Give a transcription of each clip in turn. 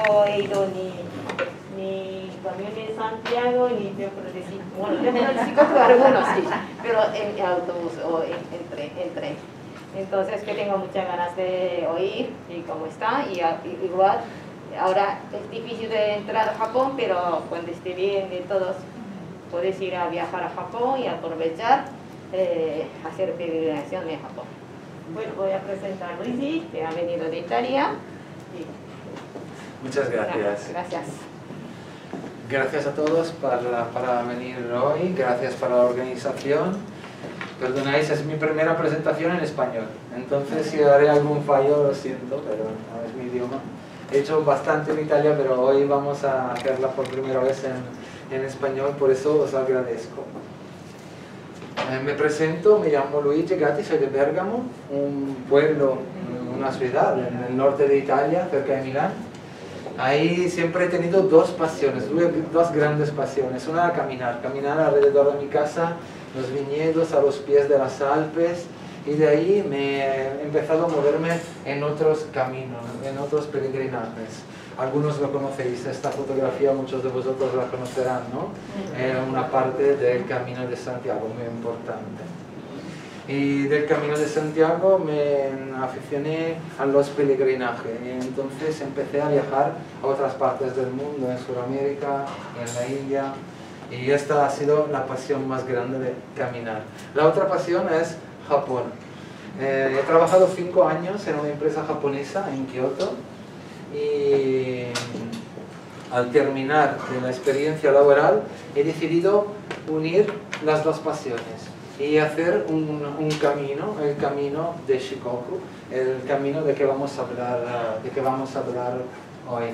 he ido ni camión en Santiago, ni Templo de Shikoku. Bueno, Templo de Shikoku algunos sí, pero en autobús o en tren. Entonces que tengo muchas ganas de oír y cómo está, y igual ahora es difícil de entrar a Japón, pero cuando esté bien de todos puedes ir a viajar a Japón y aprovechar hacer peregrinación en Japón. Bueno, voy a presentar a Luigi, que ha venido de Italia. Muchas gracias. Gracias. Gracias a todos para venir hoy, gracias para la organización. Perdonáis, es mi primera presentación en español, entonces si haré algún fallo lo siento, pero no es mi idioma. He hecho bastante en Italia, pero hoy vamos a hacerla por primera vez en español, por eso os agradezco. Me presento, me llamo Luigi Gatti, soy de Bergamo, un pueblo, una ciudad en el norte de Italia, cerca de Milán. Ahí siempre he tenido dos pasiones, dos grandes pasiones. Una era caminar alrededor de mi casa, los viñedos a los pies de las Alpes, y de ahí me he empezado a moverme en otros caminos, en otros peregrinajes. Algunos lo conocéis, esta fotografía muchos de vosotros la conocerán, ¿no? Era una parte del Camino de Santiago, muy importante. Y del Camino de Santiago me aficioné a los peregrinajes, y entonces empecé a viajar a otras partes del mundo, en Sudamérica, en la India, y esta ha sido la pasión más grande de caminar. La otra pasión es Japón. He trabajado 5 años en una empresa japonesa en Kioto, y al terminar de la experiencia laboral he decidido unir las dos pasiones y hacer un camino, el camino de Shikoku, el camino de que vamos a hablar hoy.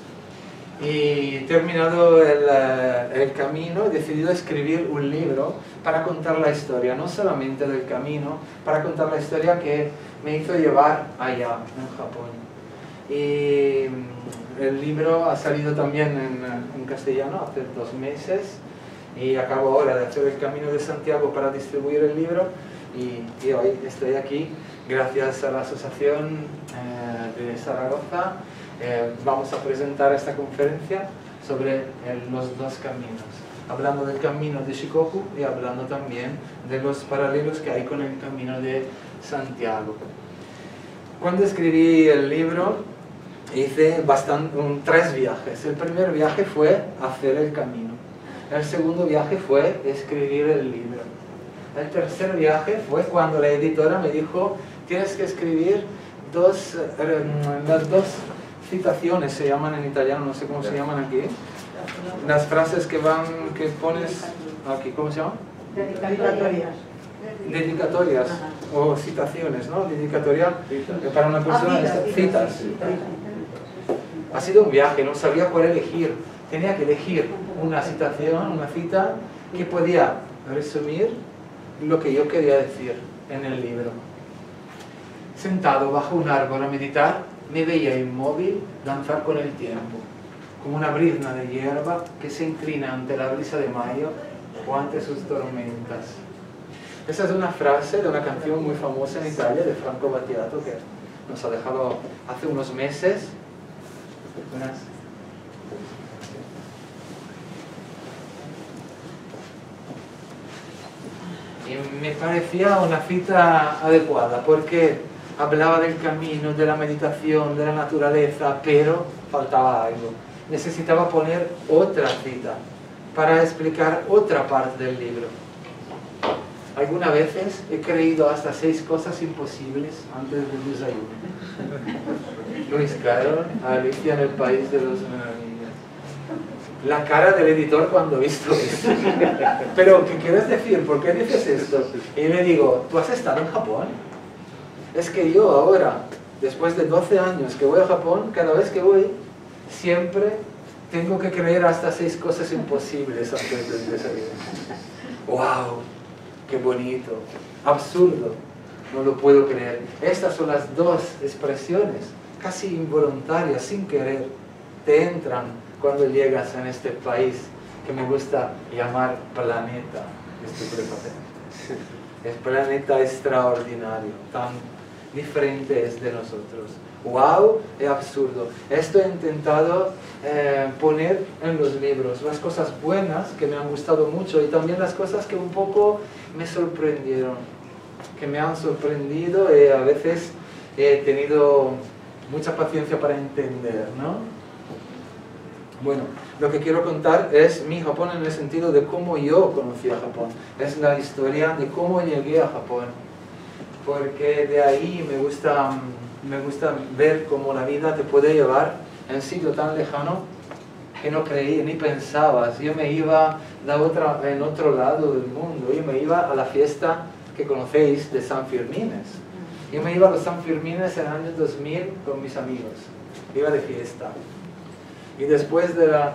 Y terminado el camino, he decidido escribir un libro para contar la historia, no solamente del camino, para contar la historia que me hizo llevar allá, en Japón. Y el libro ha salido también en castellano hace 2 meses, y acabo ahora de hacer el Camino de Santiago para distribuir el libro, y hoy estoy aquí gracias a la asociación de Zaragoza. Vamos a presentar esta conferencia sobre los dos caminos, hablando del camino de Shikoku y hablando también de los paralelos que hay con el Camino de Santiago. Cuando escribí el libro hice 3 viajes. El primer viaje fue hacer el camino, el segundo viaje fue escribir el libro, el tercer viaje fue cuando la editora me dijo: tienes que escribir las 2 citaciones, se llaman en italiano, no sé cómo se llaman aquí, las frases que pones aquí, ¿cómo se llaman? Dedicatorias o citaciones, ¿no? Dedicatoria para una persona, citas. Ha sido un viaje, no sabía cuál elegir, tenía que elegir una citación, una cita que podía resumir lo que yo quería decir en el libro. Sentado bajo un árbol a meditar, me veía inmóvil danzar con el tiempo, como una brizna de hierba que se inclina ante la brisa de mayo o ante sus tormentas. Esa es una frase de una canción muy famosa en Italia de Franco Battiato, que nos ha dejado hace unos meses. Y me parecía una cita adecuada porque hablaba del camino, de la meditación, de la naturaleza, pero faltaba algo. Necesitaba poner otra cita para explicar otra parte del libro. Algunas veces he creído hasta 6 cosas imposibles antes del desayuno. Lewis Carroll, Alicia en el País de las Maravillas. La cara del editor cuando he visto esto. Pero, ¿qué quieres decir? ¿Por qué dices esto? Y le digo: ¿tú has estado en Japón? Es que yo ahora, después de 12 años que voy a Japón, cada vez que voy, siempre tengo que creer hasta 6 cosas imposibles antes del desayuno. ¡Wow! ¡Qué bonito! Absurdo. No lo puedo creer. Estas son las 2 expresiones, casi involuntarias, sin querer, te entran cuando llegas en este país que me gusta llamar planeta. Estoy prepotente. Es planeta extraordinario, tan diferentes de nosotros. ¡Wow! Es absurdo. Esto he intentado poner en los libros, las cosas buenas que me han gustado mucho y también las cosas que un poco me sorprendieron, que me han sorprendido y a veces he tenido mucha paciencia para entender, ¿no? Bueno, lo que quiero contar es mi Japón en el sentido de cómo yo conocí a Japón. Es la historia de cómo llegué a Japón. Porque de ahí me gusta ver cómo la vida te puede llevar en un sitio tan lejano que no creí ni pensabas. Yo me iba en otro lado del mundo. Yo me iba a la fiesta que conocéis de San Fermines. Yo me iba a los San Fermines en el año 2000 con mis amigos. Iba de fiesta. Y después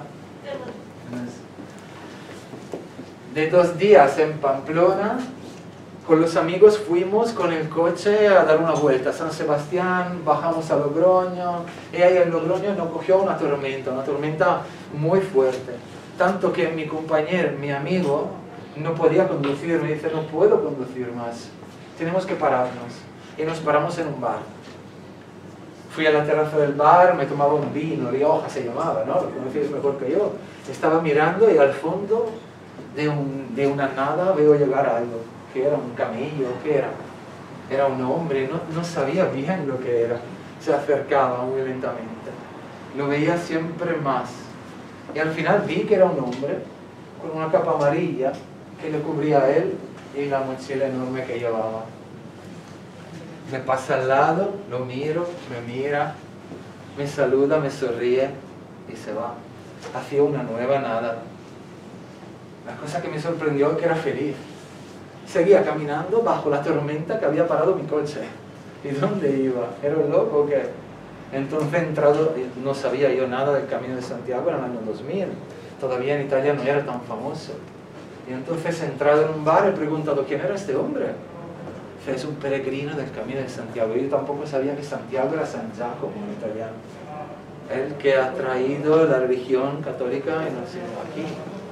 de 2 días en Pamplona, con los amigos fuimos con el coche a dar una vuelta a San Sebastián, bajamos a Logroño, y ahí en Logroño nos cogió una tormenta muy fuerte. Tanto que mi compañero, mi amigo, no podía conducir, me dice, no puedo conducir más, tenemos que pararnos. Y nos paramos en un bar. Fui a la terraza del bar, me tomaba un vino, Rioja se llamaba, ¿no? Lo conocéis mejor que yo. Estaba mirando y al fondo de una nada veo llegar algo. ¿Qué era? ¿Un camello? ¿Qué era? Era un hombre, no sabía bien lo que era. Se acercaba muy lentamente. Lo veía siempre más. Y al final vi que era un hombre con una capa amarilla que le cubría a él y la mochila enorme que llevaba. Me pasa al lado, lo miro, me mira, me saluda, me sonríe y se va. Hacia una nueva nada. La cosa que me sorprendió es que era feliz. Seguía caminando bajo la tormenta que había parado mi coche. ¿Y dónde iba? ¿Era un loco o qué? Entonces he entrado, no sabía yo nada del Camino de Santiago en el año 2000. Todavía en Italia no era tan famoso. Y entonces he entrado en un bar y he preguntado, ¿quién era este hombre? Es un peregrino del Camino de Santiago. Yo tampoco sabía que Santiago era San Giacomo en italiano. El que ha traído la religión católica y nos lleva aquí.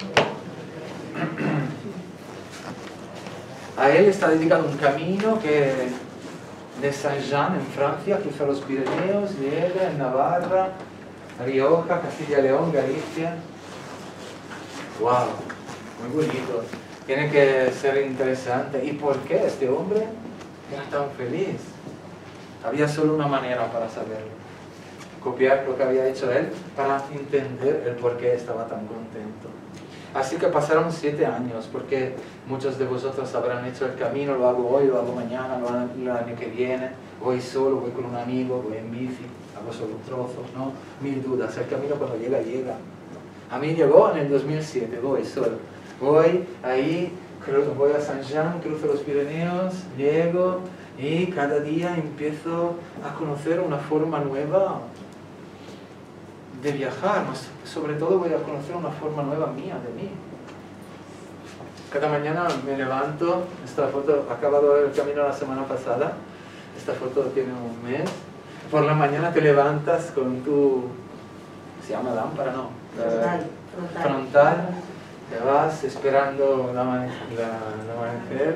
A él está dedicado un camino que de Saint-Jean en Francia, cruza los Pirineos, llega en Navarra, Rioja, Castilla y León, Galicia. ¡Wow! Muy bonito. Tiene que ser interesante. ¿Y por qué este hombre era tan feliz? Había solo una manera para saberlo. Copiar lo que había hecho él para entender el por qué estaba tan contento. Así que pasaron 7 años, porque muchos de vosotros habrán hecho el camino, lo hago hoy, lo hago mañana, lo hago el año que viene, voy solo, voy con un amigo, voy en bici, hago solo un trozo, ¿no? 1000 dudas. El camino cuando llega, llega. A mí llegó en el 2007, voy solo. Voy ahí, voy a Saint-Jean, cruzo los Pirineos, llego y cada día empiezo a conocer una forma nueva de viajar. Sobre todo voy a conocer una forma nueva mía, de mí. Cada mañana me levanto, esta foto, acabado el camino la semana pasada, esta foto tiene un mes. Por la mañana te levantas con tu, ¿se llama lámpara? No. Frontal. Te vas esperando el amanecer,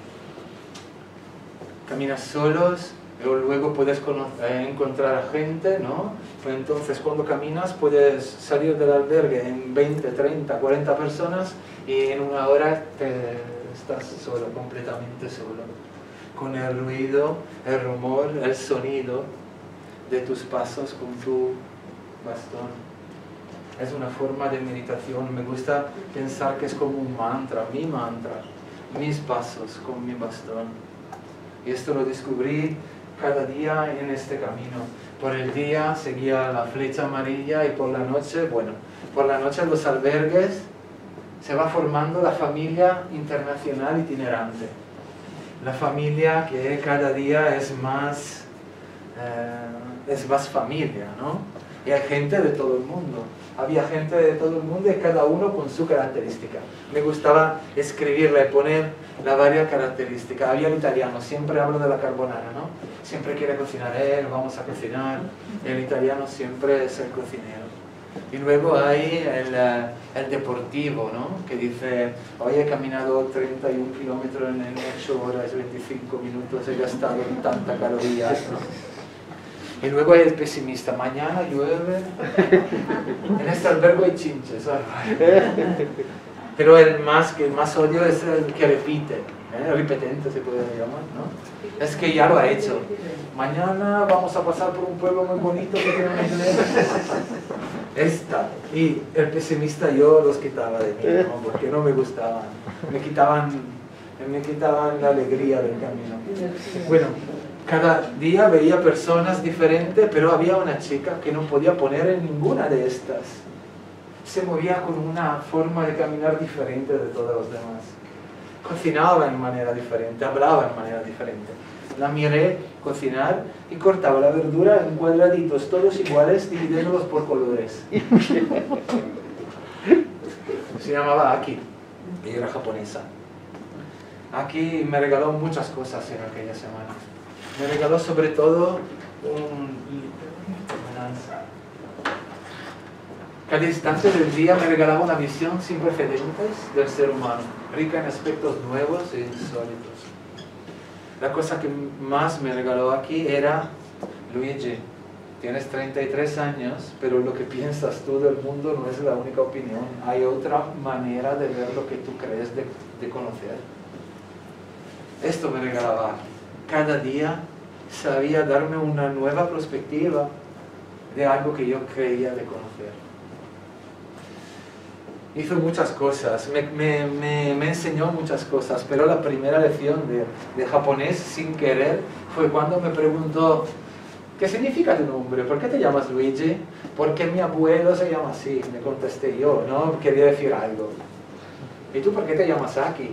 caminas solos, pero luego puedes encontrar a gente, ¿no? Pues entonces cuando caminas puedes salir del albergue en 20, 30, 40 personas y en 1 hora estás solo, completamente solo, con el ruido, el rumor, el sonido de tus pasos con tu bastón. Es una forma de meditación. Me gusta pensar que es como un mantra, mi mantra, mis pasos con mi bastón. Y esto lo descubrí cada día en este camino. Por el día seguía la flecha amarilla y por la noche, bueno, por la noche en los albergues se va formando la familia internacional itinerante. La familia que cada día es más familia, ¿no? Y hay gente de todo el mundo. Había gente de todo el mundo y cada uno con su característica. Me gustaba escribirle, poner las varias características. Había el italiano, siempre hablo de la carbonara, ¿no? Siempre quiere cocinar él, vamos a cocinar. El italiano siempre es el cocinero. Y luego hay el deportivo, ¿no? Que dice, hoy he caminado 31 kilómetros en 8 horas, 25 minutos, he gastado tanta calorías, ¿no? Y luego hay el pesimista, mañana llueve, en este albergue hay chinches. Pero el que más odio es el que repite, el repetente se puede llamar, ¿no? Es que ya lo ha hecho. Mañana vamos a pasar por un pueblo muy bonito que tiene una iglesia. Esta. Y el pesimista yo los quitaba de mí, ¿no? Porque no me gustaban. Me quitaban la alegría del camino. Bueno, cada día veía personas diferentes, pero había una chica que no podía poner en ninguna de estas. Se movía con una forma de caminar diferente de todos los demás. Cocinaba de manera diferente, hablaba de manera diferente. La miré cocinar y cortaba la verdura en cuadraditos, todos iguales, dividiéndolos por colores. Se llamaba Aki, y era japonesa. Aki me regaló muchas cosas en aquella semana. Me regaló sobre todo cada instante del día me regalaba una visión sin precedentes del ser humano, rica en aspectos nuevos e insólitos. La cosa que más me regaló aquí era, Luigi, tienes 33 años, pero lo que piensas tú del mundo no es la única opinión. Hay otra manera de ver lo que tú crees de conocer. Esto me regalaba aquí. Cada día sabía darme una nueva perspectiva de algo que yo creía de conocer. Hizo muchas cosas, me enseñó muchas cosas, pero la primera lección de japonés sin querer fue cuando me preguntó, ¿qué significa tu nombre? ¿Por qué te llamas Luigi? Porque mi abuelo se llama así, me contesté yo, ¿no? Quería decir algo. ¿Y tú por qué te llamas Aki?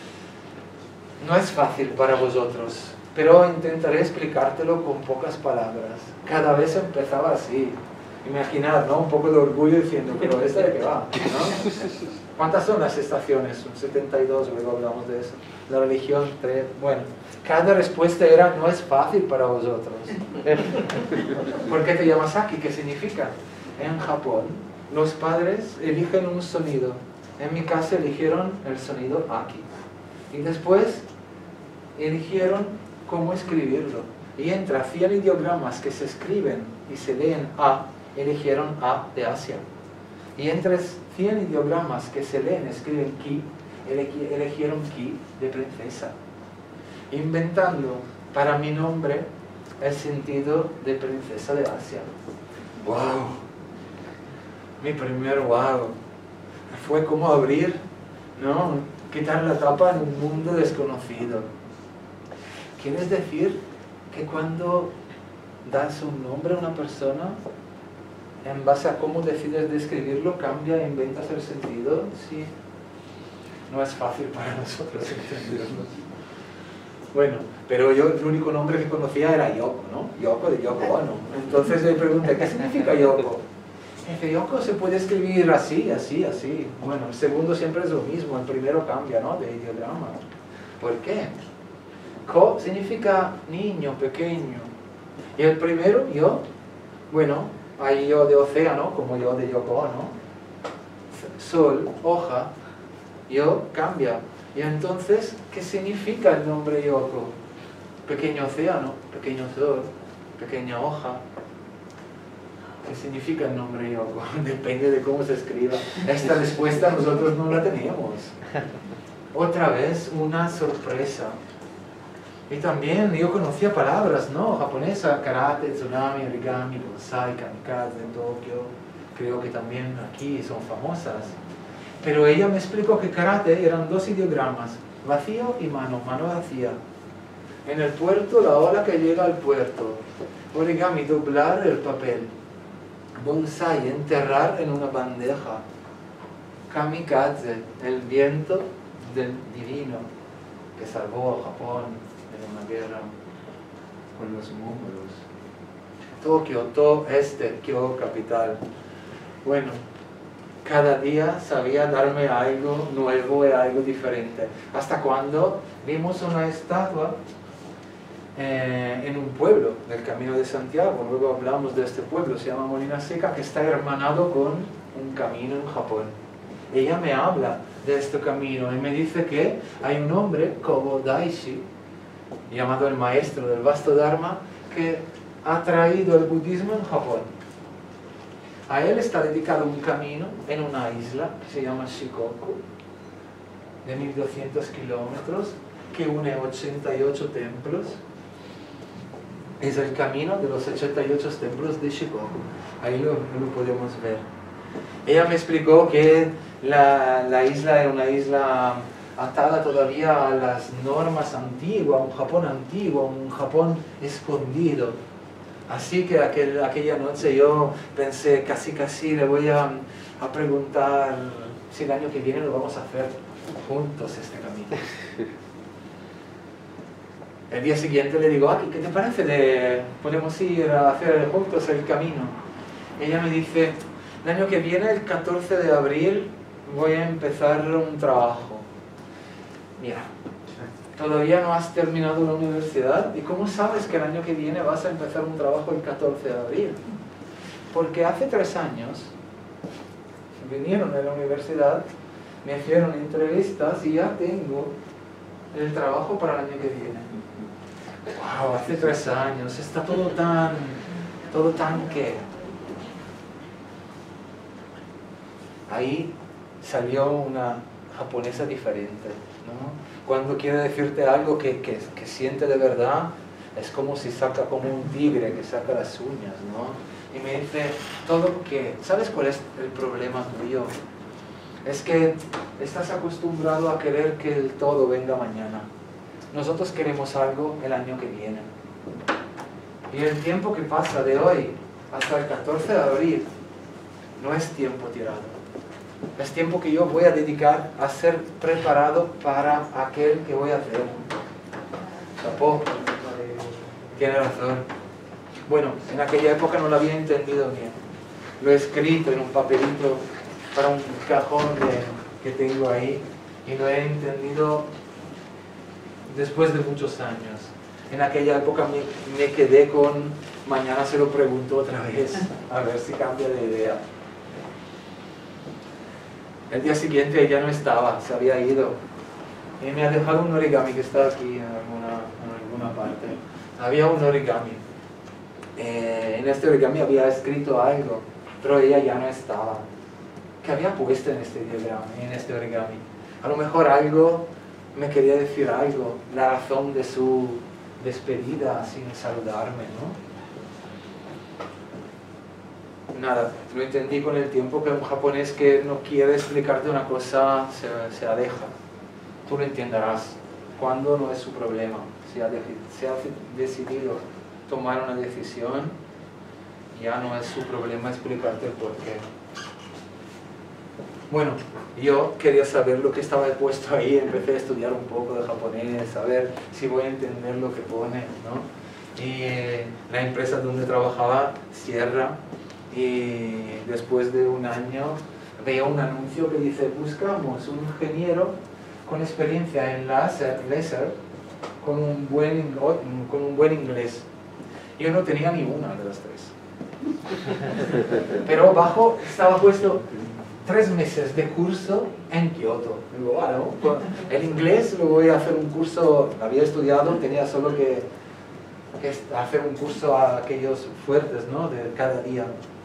No es fácil para vosotros, pero intentaré explicártelo con pocas palabras. Cada vez empezaba así. Imaginar, ¿no? Un poco de orgullo diciendo, pero ¿esta de qué va? ¿No? ¿Cuántas son las estaciones? Son 72, luego hablamos de eso. La religión, 3. Bueno, cada respuesta era, no es fácil para vosotros. ¿Por qué te llamas Aki? ¿Qué significa? En Japón, los padres eligen un sonido. En mi casa eligieron el sonido Aki. Y después eligieron cómo escribirlo. Y entre 100 ideogramas que se escriben y se leen A, eligieron A de Asia. Y entre 100 ideogramas que se leen, escriben Ki, eligieron Ki de princesa. Inventando para mi nombre el sentido de princesa de Asia. ¡Wow! Mi primer wow. Fue como abrir, ¿no? Quitar la tapa en un mundo desconocido. ¿Quieres decir que cuando das un nombre a una persona, en base a cómo decides describirlo, cambia e inventas el sentido? Sí. No es fácil para nosotros entenderlo. Bueno, pero yo el único nombre que conocía era Yoko, ¿no? Yoko de Yoko Ono. Entonces le pregunté, ¿qué significa Yoko? Y dice, Yoko se puede escribir así, así, así. Bueno, el segundo siempre es lo mismo, el primero cambia, ¿no? De ideograma. ¿Por qué? Ko significa niño, pequeño. Y el primero, yo, bueno, hay yo de océano, como yo de Yoko Ono. Sol, hoja, yo cambia. Y entonces, ¿qué significa el nombre Yoko? Pequeño océano, pequeño sol, pequeña hoja. ¿Qué significa el nombre Yoko? Depende de cómo se escriba. Esta respuesta nosotros no la teníamos. Otra vez, una sorpresa. Y también yo conocía palabras, ¿no? Japonesa, karate, tsunami, origami, bonsai, kamikaze en Tokio. Creo que también aquí son famosas. Pero ella me explicó que karate eran 2 ideogramas, vacío y mano, mano vacía. En el puerto, la ola que llega al puerto. Origami, doblar el papel. Bonsai, enterrar en una bandeja. Kamikaze, el viento del divino que salvó a Japón en una guerra con los mongolos. Tokio, Kyo, capital. Bueno, cada día sabía darme algo nuevo y algo diferente. Hasta cuando vimos una estatua en un pueblo del Camino de Santiago. Luego hablamos de este pueblo, se llama Molina Seca, que está hermanado con un camino en Japón. Ella me habla de este camino y me dice que hay un hombre, Kobo Daishi, llamado el maestro del vasto Dharma, que ha traído el budismo en Japón. A él está dedicado un camino en una isla que se llama Shikoku, de 1200 kilómetros, que une 88 templos. Es el camino de los 88 templos de Shikoku. Ahí lo podemos ver. Ella me explicó que la isla era una isla atada todavía a las normas antiguas, un Japón antiguo, un Japón escondido. Así que aquella noche yo pensé, casi le voy a preguntar si el año que viene lo vamos a hacer juntos este camino. El día siguiente le digo, ¿qué te parece podemos ir a hacer juntos el camino? Ella me dice, el año que viene, el 14 de abril, voy a empezar un trabajo. Mira, todavía no has terminado la universidad, ¿y cómo sabes que el año que viene vas a empezar un trabajo el 14 de abril? Porque hace 3 años vinieron a la universidad, me hicieron entrevistas y ya tengo el trabajo para el año que viene. Wow, hace 3 años, está todo tan que... Ahí salió una japonesa diferente, ¿no? Cuando quiere decirte algo que siente de verdad, es como si saca como un tigre que saca las uñas, ¿no? Y me dice, todo que... ¿Sabes cuál es el problema tuyo? Es que estás acostumbrado a querer que el todo venga mañana. Nosotros queremos algo el año que viene. Y el tiempo que pasa de hoy hasta el 14 de abril no es tiempo tirado. Es tiempo que yo voy a dedicar a ser preparado para aquel que voy a hacer. Chapó. Tiene razón. Bueno, en aquella época no lo había entendido bien. Lo he escrito en un papelito para un cajón que tengo ahí y lo he entendido después de muchos años. En aquella época me quedé con mañana se lo pregunto otra vez, a ver si cambia de idea. El día siguiente ella no estaba, se había ido. Y me ha dejado un origami que está aquí en alguna parte. Había un origami. En este origami había escrito algo, pero ella ya no estaba. ¿Qué había puesto en este diagrama, en este origami? A lo mejor algo me quería decir algo, la razón de su despedida sin saludarme, ¿no? Nada, lo entendí con el tiempo que un japonés que no quiere explicarte una cosa se aleja. Tú lo entenderás. Cuando no es su problema. Si ha decidido tomar una decisión, ya no es su problema explicarte el porqué. Bueno, yo quería saber lo que estaba puesto ahí, empecé a estudiar un poco de japonés, a ver si voy a entender lo que pone, ¿no? Y la empresa donde trabajaba cierra y después de un año veía un anuncio que dice buscamos un ingeniero con experiencia en láser con un buen inglés. Yo no tenía ni una de las 3. Pero abajo estaba puesto 3 meses de curso en Kioto. Digo, bueno, el inglés lo voy a hacer un curso, lo había estudiado, tenía solo que hacer un curso a aquellos fuertes, ¿no? De cada día.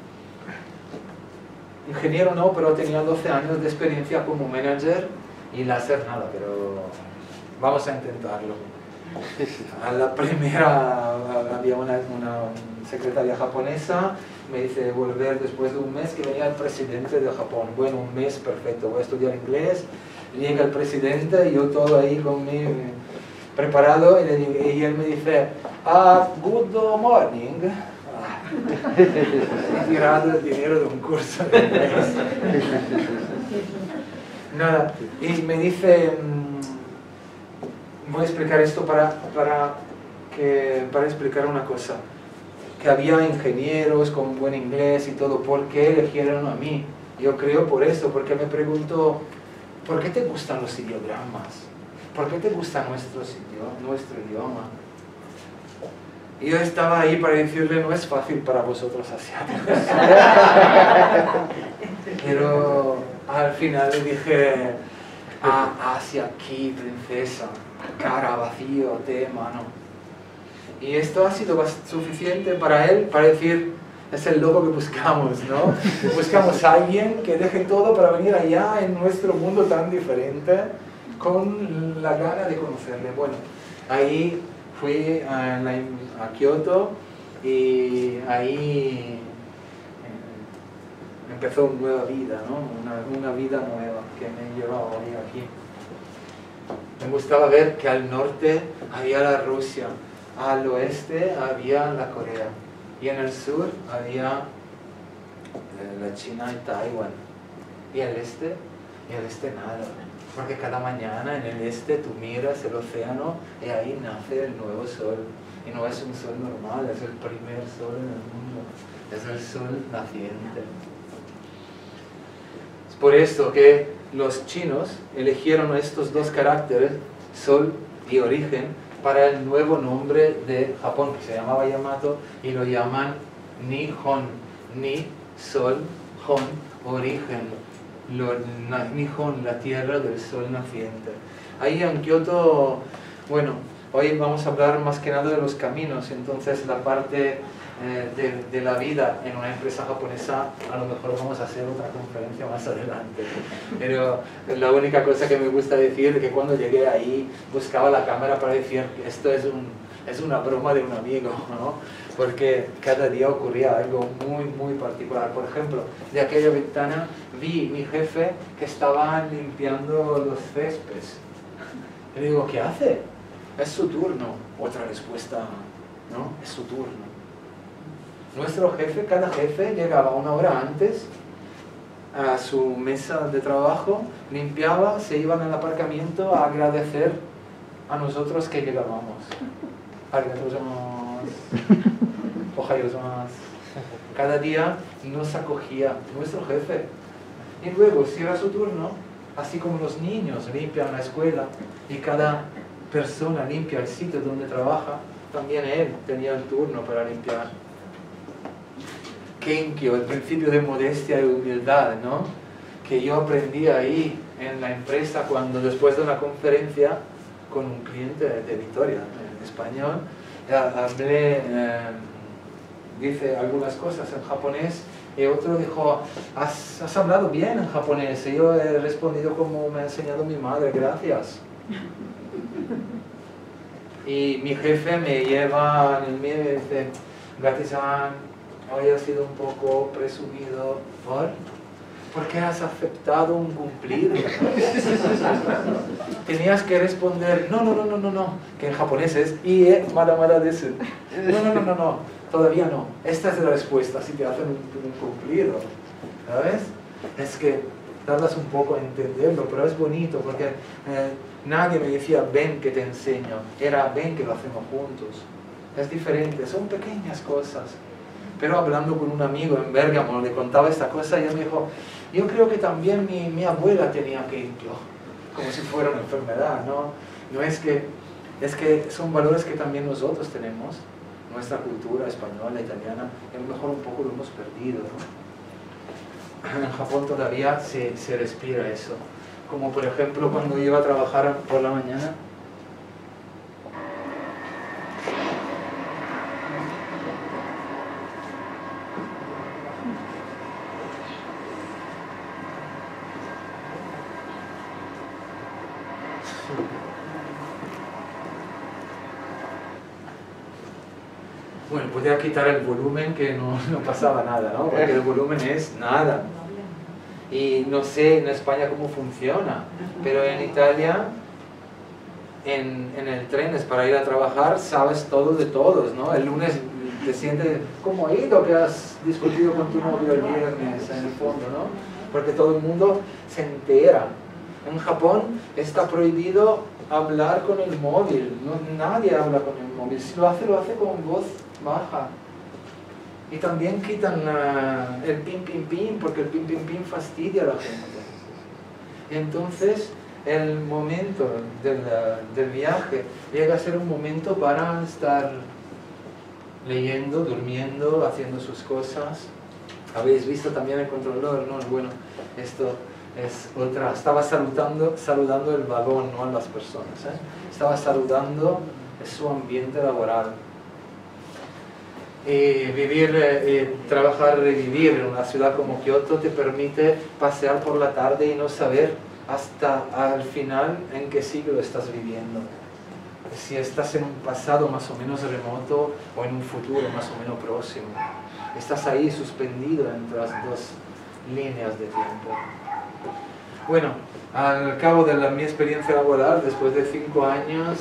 Ingeniero no, pero tenía 12 años de experiencia como manager y láser nada, pero vamos a intentarlo. A la primera había una secretaria japonesa, me dice volver después de un mes que venía el presidente de Japón. Bueno, un mes perfecto, voy a estudiar inglés, llega el presidente y yo todo ahí con mi preparado y él me dice good morning. He tirado el dinero de un curso de inglés. Nada, y me dice voy a explicar esto para explicar una cosa, que había ingenieros con buen inglés y todo. ¿Por qué eligieron a mí? Yo creo por eso, porque me pregunto, ¿por qué te gustan los ideogramas? ¿Por qué te gusta nuestro idioma? Y yo estaba ahí para decirle, no es fácil para vosotros asiáticos. Pero al final le dije, hacia aquí, princesa, cara vacío, té, mano. Y esto ha sido suficiente para él, para decir, es el loco que buscamos, ¿no? Buscamos a alguien que deje todo para venir allá en nuestro mundo tan diferente, con la gana de conocerle. Bueno, ahí fui a Kioto y ahí empezó una nueva vida, ¿no? Una vida nueva que me lleva hoy aquí. Me gustaba ver que al norte había la Rusia, al oeste había la Corea y en el sur había la China y Taiwán. Y el este nada. Porque cada mañana en el este tú miras el océano y ahí nace el nuevo sol. Y no es un sol normal, es el primer sol en el mundo. Es el sol naciente. Es por esto que los chinos eligieron estos dos caracteres, sol y origen, para el nuevo nombre de Japón, que se llamaba Yamato, y lo llaman Nihon. Ni, sol, Hon, origen. Nihon, la tierra del sol naciente. Ahí en Kioto, bueno, hoy vamos a hablar más que nada de los caminos, entonces la parte de la vida en una empresa japonesa, a lo mejor vamos a hacer otra conferencia más adelante. Pero la única cosa que me gusta decir es que cuando llegué ahí buscaba la cámara para decir que esto es una broma de un amigo, ¿no? Porque cada día ocurría algo muy, muy particular. Por ejemplo, de aquella ventana vi mi jefe que estaba limpiando los céspedes. Y le digo, ¿qué hace? Es su turno. Otra respuesta, ¿no? Es su turno. Nuestro jefe, cada jefe, llegaba una hora antes a su mesa de trabajo, limpiaba, se iban al aparcamiento a agradecer a nosotros que llegábamos. Cada día nos acogía nuestro jefe. Y luego, si era su turno, así como los niños limpian la escuela y cada persona limpia el sitio donde trabaja, también él tenía el turno para limpiar. Kenkyo, el principio de modestia y humildad, ¿no? Que yo aprendí ahí en la empresa cuando después de una conferencia con un cliente de Vitoria, en español, hablé, dice algunas cosas en japonés y otro dijo, has hablado bien en japonés, y yo he respondido como me ha enseñado mi madre, gracias. Y mi jefe me lleva en el medio y dice, Gati-san, hoy has sido un poco presumido. ¿Por qué has aceptado un cumplido? Tenías que responder, no, que en japonés es ie mada desu. No, todavía no. Esta es la respuesta si te hacen un cumplido. ¿Sabes? Es que tardas un poco en entenderlo, pero es bonito porque nadie me decía, ven que te enseño. Era, ven que lo hacemos juntos. Es diferente, son pequeñas cosas. Pero hablando con un amigo en Bérgamo, le contaba esta cosa y él me dijo, yo creo que también mi abuela tenía Kenkyo, como si fuera una enfermedad, ¿no? No es que son valores que también nosotros tenemos, nuestra cultura española, italiana, y a lo mejor un poco lo hemos perdido, ¿no? En Japón todavía se respira eso, como por ejemplo cuando iba a trabajar por la mañana. Bueno, podía quitar el volumen que no pasaba nada, ¿no? Porque el volumen es nada. Y no sé en España cómo funciona, pero en Italia, en el tren es para ir a trabajar, sabes todo de todos, ¿no? El lunes te sientes como ido que has discutido con tu novio el viernes en el fondo, ¿no? Porque todo el mundo se entera. En Japón está prohibido hablar con el móvil, nadie habla con el móvil, si lo hace con voz baja. Y también quitan el pim pim pim, porque el pim pim pim fastidia a la gente. Y entonces el momento del viaje llega a ser un momento para estar leyendo, durmiendo, haciendo sus cosas. Habéis visto también el controlador, ¿no? Bueno, esto es otra. Estaba saludando el vagón, no a las personas, ¿eh? Estaba saludando su ambiente laboral. Trabajar y vivir en una ciudad como Kioto te permite pasear por la tarde y no saber hasta al final en qué siglo estás viviendo. Si estás en un pasado más o menos remoto o en un futuro más o menos próximo. Estás ahí suspendido entre las dos líneas de tiempo. Bueno, al cabo de mi experiencia laboral, después de 5 años,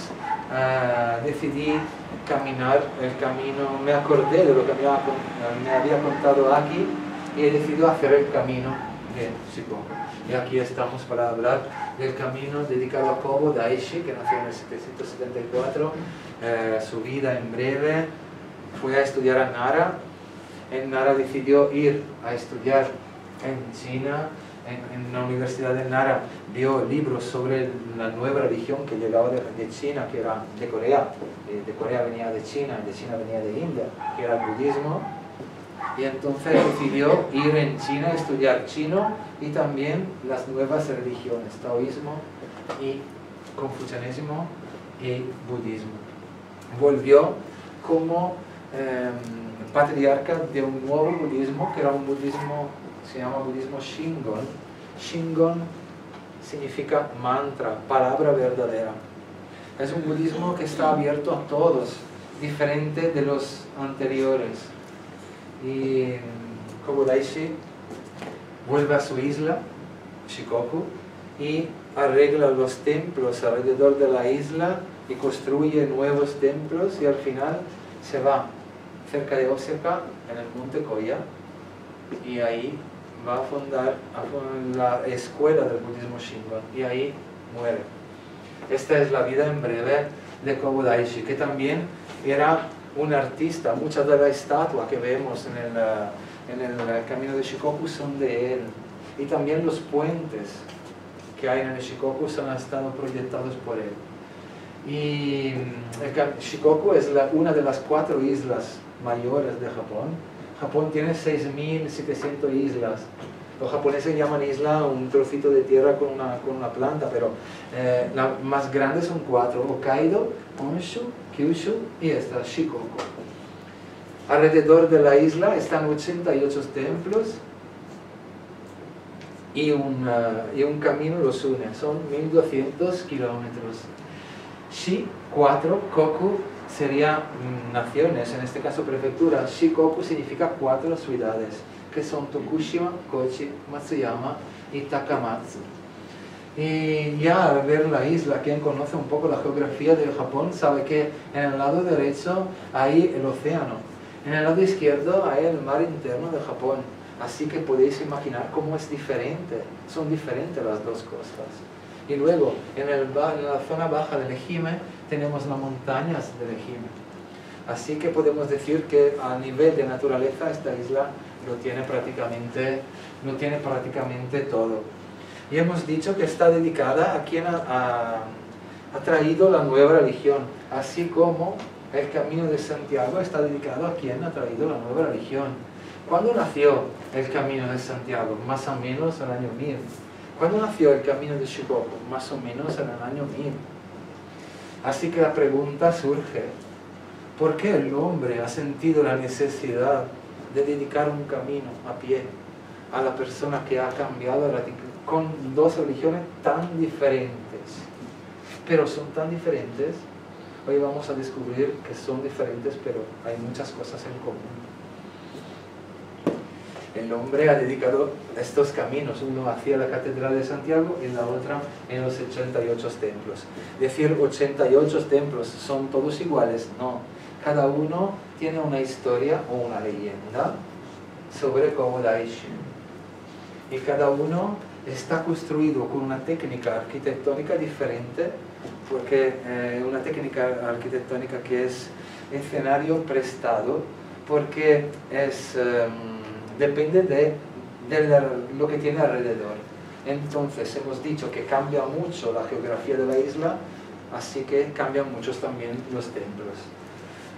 decidí caminar el camino. Me acordé de lo que me había contado aquí y he decidido hacer el camino de Shikoku. Y aquí estamos para hablar del camino dedicado a Kobo Daishi, que nació en el 774. Su vida en breve. Fue a estudiar a Nara. En Nara decidió ir a estudiar en China. En la Universidad de Nara vio libros sobre la nueva religión que llegaba de China, que era de Corea. De Corea venía de China venía de India, que era el budismo. Y entonces decidió ir en China a estudiar chino y también las nuevas religiones, taoísmo y confucianismo y budismo. Volvió como patriarca de un nuevo budismo, que era un budismo, se llama budismo Shingon. Shingon significa mantra, palabra verdadera. Es un budismo que está abierto a todos, diferente de los anteriores. Y Kobo Daishi vuelve a su isla, Shikoku, y arregla los templos alrededor de la isla y construye nuevos templos, y al final se va cerca de Osaka, en el monte Koya, y ahí va a fundar la escuela del budismo Shingon, y ahí muere. Esta es la vida en breve de Kobo Daishi, que también era un artista. Muchas de las estatuas que vemos en el camino de Shikoku son de él, y también los puentes que hay en el Shikoku han estado proyectados por él. Y Shikoku es una de las 4 islas mayores de Japón. Japón tiene 6.700 islas. Los japoneses llaman isla un trocito de tierra con una planta, pero las más grandes son 4: Hokkaido, Honshu, Kyushu y esta, Shikoku. Alrededor de la isla están 88 templos y un camino los une. Son 1.200 kilómetros. Shi, 4, Koku sería naciones, en este caso prefectura. Shikoku significa 4 ciudades, que son Tokushima, Kochi, Matsuyama y Takamatsu. Y ya al ver la isla, quien conoce un poco la geografía de Japón sabe que en el lado derecho hay el océano, en el lado izquierdo hay el mar interno de Japón. Así que podéis imaginar cómo es diferente, son diferentes las dos costas. Y luego, en la zona baja del Ehime, tenemos las montañas del Ehime. Así que podemos decir que a nivel de naturaleza esta isla lo tiene prácticamente todo. Y hemos dicho que está dedicada a quien ha traído la nueva religión, así como el Camino de Santiago está dedicado a quien ha traído la nueva religión. ¿Cuándo nació el Camino de Santiago? Más o menos en el año 1000. ¿Cuándo nació el Camino de Shikoku? Más o menos en el año 1000. Así que la pregunta surge: ¿por qué el hombre ha sentido la necesidad de dedicar un camino a pie a la persona que ha cambiado con 2 religiones tan diferentes? Pero son tan diferentes. Hoy vamos a descubrir que son diferentes, pero hay muchas cosas en común. El hombre ha dedicado estos caminos, uno hacia la Catedral de Santiago y la otra en los 88 templos. Decir 88 templos son todos iguales, no. Cada uno tiene una historia o una leyenda sobre Kobo Daishi. Y cada uno está construido con una técnica arquitectónica diferente, porque una técnica arquitectónica que es escenario prestado, porque depende de lo que tiene alrededor. Entonces hemos dicho que cambia mucho la geografía de la isla, así que cambian muchos también los templos.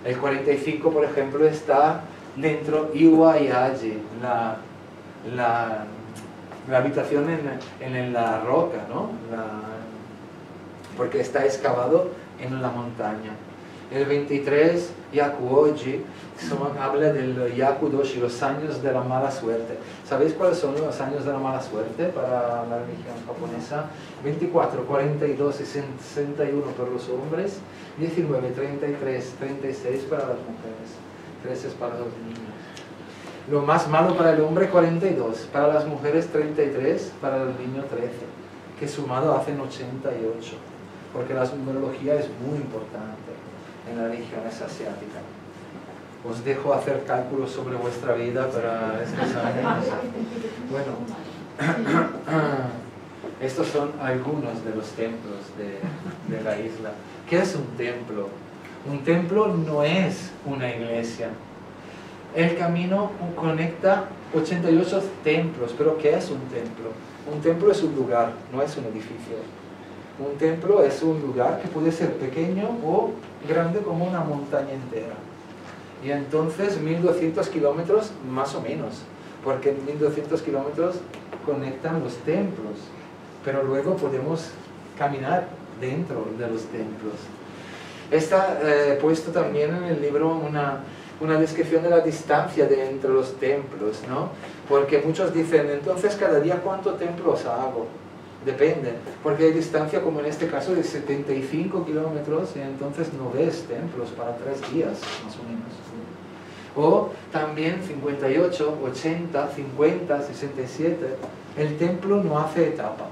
El 45, por ejemplo, está dentro Iwaiaji, la habitación en la roca, ¿no? Porque está excavado en la montaña. El 23, Yakuoji, habla del Yakudoshi, los años de la mala suerte. ¿Sabéis cuáles son los años de la mala suerte para la religión japonesa? 24, 42 y 61 para los hombres, 19, 33, 36 para las mujeres, 13 para los niños. Lo más malo para el hombre, 42, para las mujeres 33, para el niño 13, que sumado hacen 88, porque la numerología es muy importante en las religiones asiáticas. Os dejo hacer cálculos sobre vuestra vida para estos años. Bueno, estos son algunos de los templos de la isla. ¿Qué es un templo? Un templo no es una iglesia. El camino conecta 88 templos, pero ¿qué es un templo? Un templo es un lugar, no es un edificio. Un templo es un lugar que puede ser pequeño o grande como una montaña entera. Y entonces 1200 kilómetros más o menos, porque en 1200 kilómetros conectan los templos, pero luego podemos caminar dentro de los templos. Está puesto también en el libro una descripción de la distancia entre los templos, ¿no? Porque muchos dicen, entonces cada día ¿cuántos templos hago? Depende, porque hay distancia como en este caso de 75 kilómetros y entonces no ves templos para 3 días, más o menos. O también 58, 80, 50, 67, el templo no hace etapa.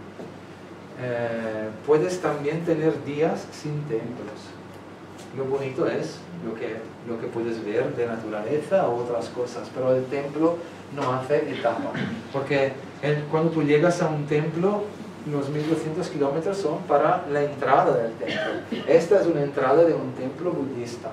Puedes también tener días sin templos. Lo bonito es lo que puedes ver de naturaleza o otras cosas, pero el templo no hace etapa, porque cuando tú llegas a un templo, los 1200 kilómetros son para la entrada del templo. Esta es una entrada de un templo budista.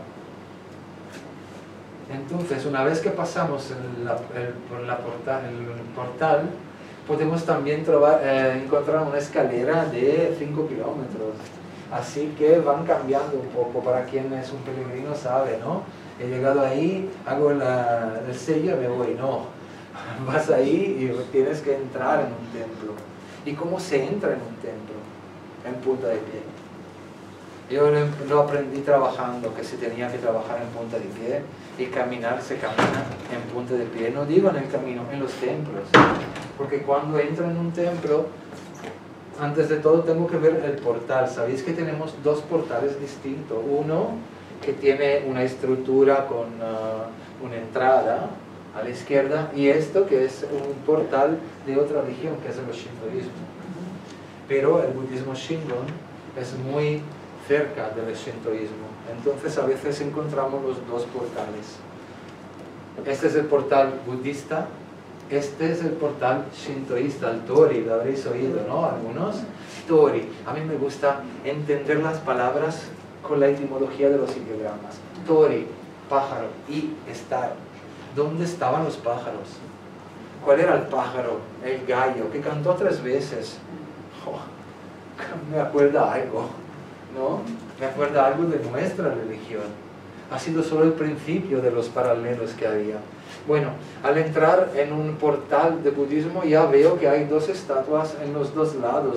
Entonces, una vez que pasamos por el portal, podemos también encontrar una escalera de 5 kilómetros. Así que van cambiando un poco, para quien es un peregrino sabe, ¿no? He llegado ahí, hago el sello y me voy. No, vas ahí y tienes que entrar en un templo. ¿Y cómo se entra en un templo? En punta de pie. Yo lo aprendí trabajando, que se tenía que trabajar en punta de pie, y caminar se camina en punta de pie. No digo en el camino, en los templos. Porque cuando entro en un templo, antes de todo tengo que ver el portal. Sabéis que tenemos 2 portales distintos. Uno que tiene una estructura con una entrada a la izquierda, y esto que es un portal de otra religión, que es el shintoísmo. Pero el budismo Shingon es muy cerca del shintoísmo. Entonces a veces encontramos los 2 portales. Este es el portal budista. Este es el portal shintoísta, el Tori, lo habréis oído, ¿no? Algunos. Tori. A mí me gusta entender las palabras con la etimología de los ideogramas. Tori, pájaro, y estar. ¿Dónde estaban los pájaros? ¿Cuál era el pájaro? El gallo, que cantó 3 veces. Oh, me acuerda algo, ¿no? Me acuerda algo de nuestra religión. Ha sido solo el principio de los paralelos que había. Bueno, al entrar en un portal de budismo ya veo que hay 2 estatuas en los 2 lados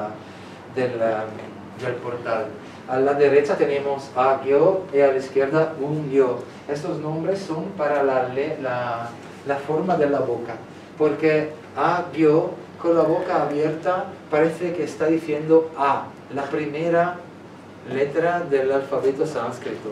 del portal. A la derecha tenemos A-gyo y a la izquierda Un-gyo. Estos nombres son para la forma de la boca, porque A-gyo, con la boca abierta, parece que está diciendo A, la primera letra del alfabeto sánscrito.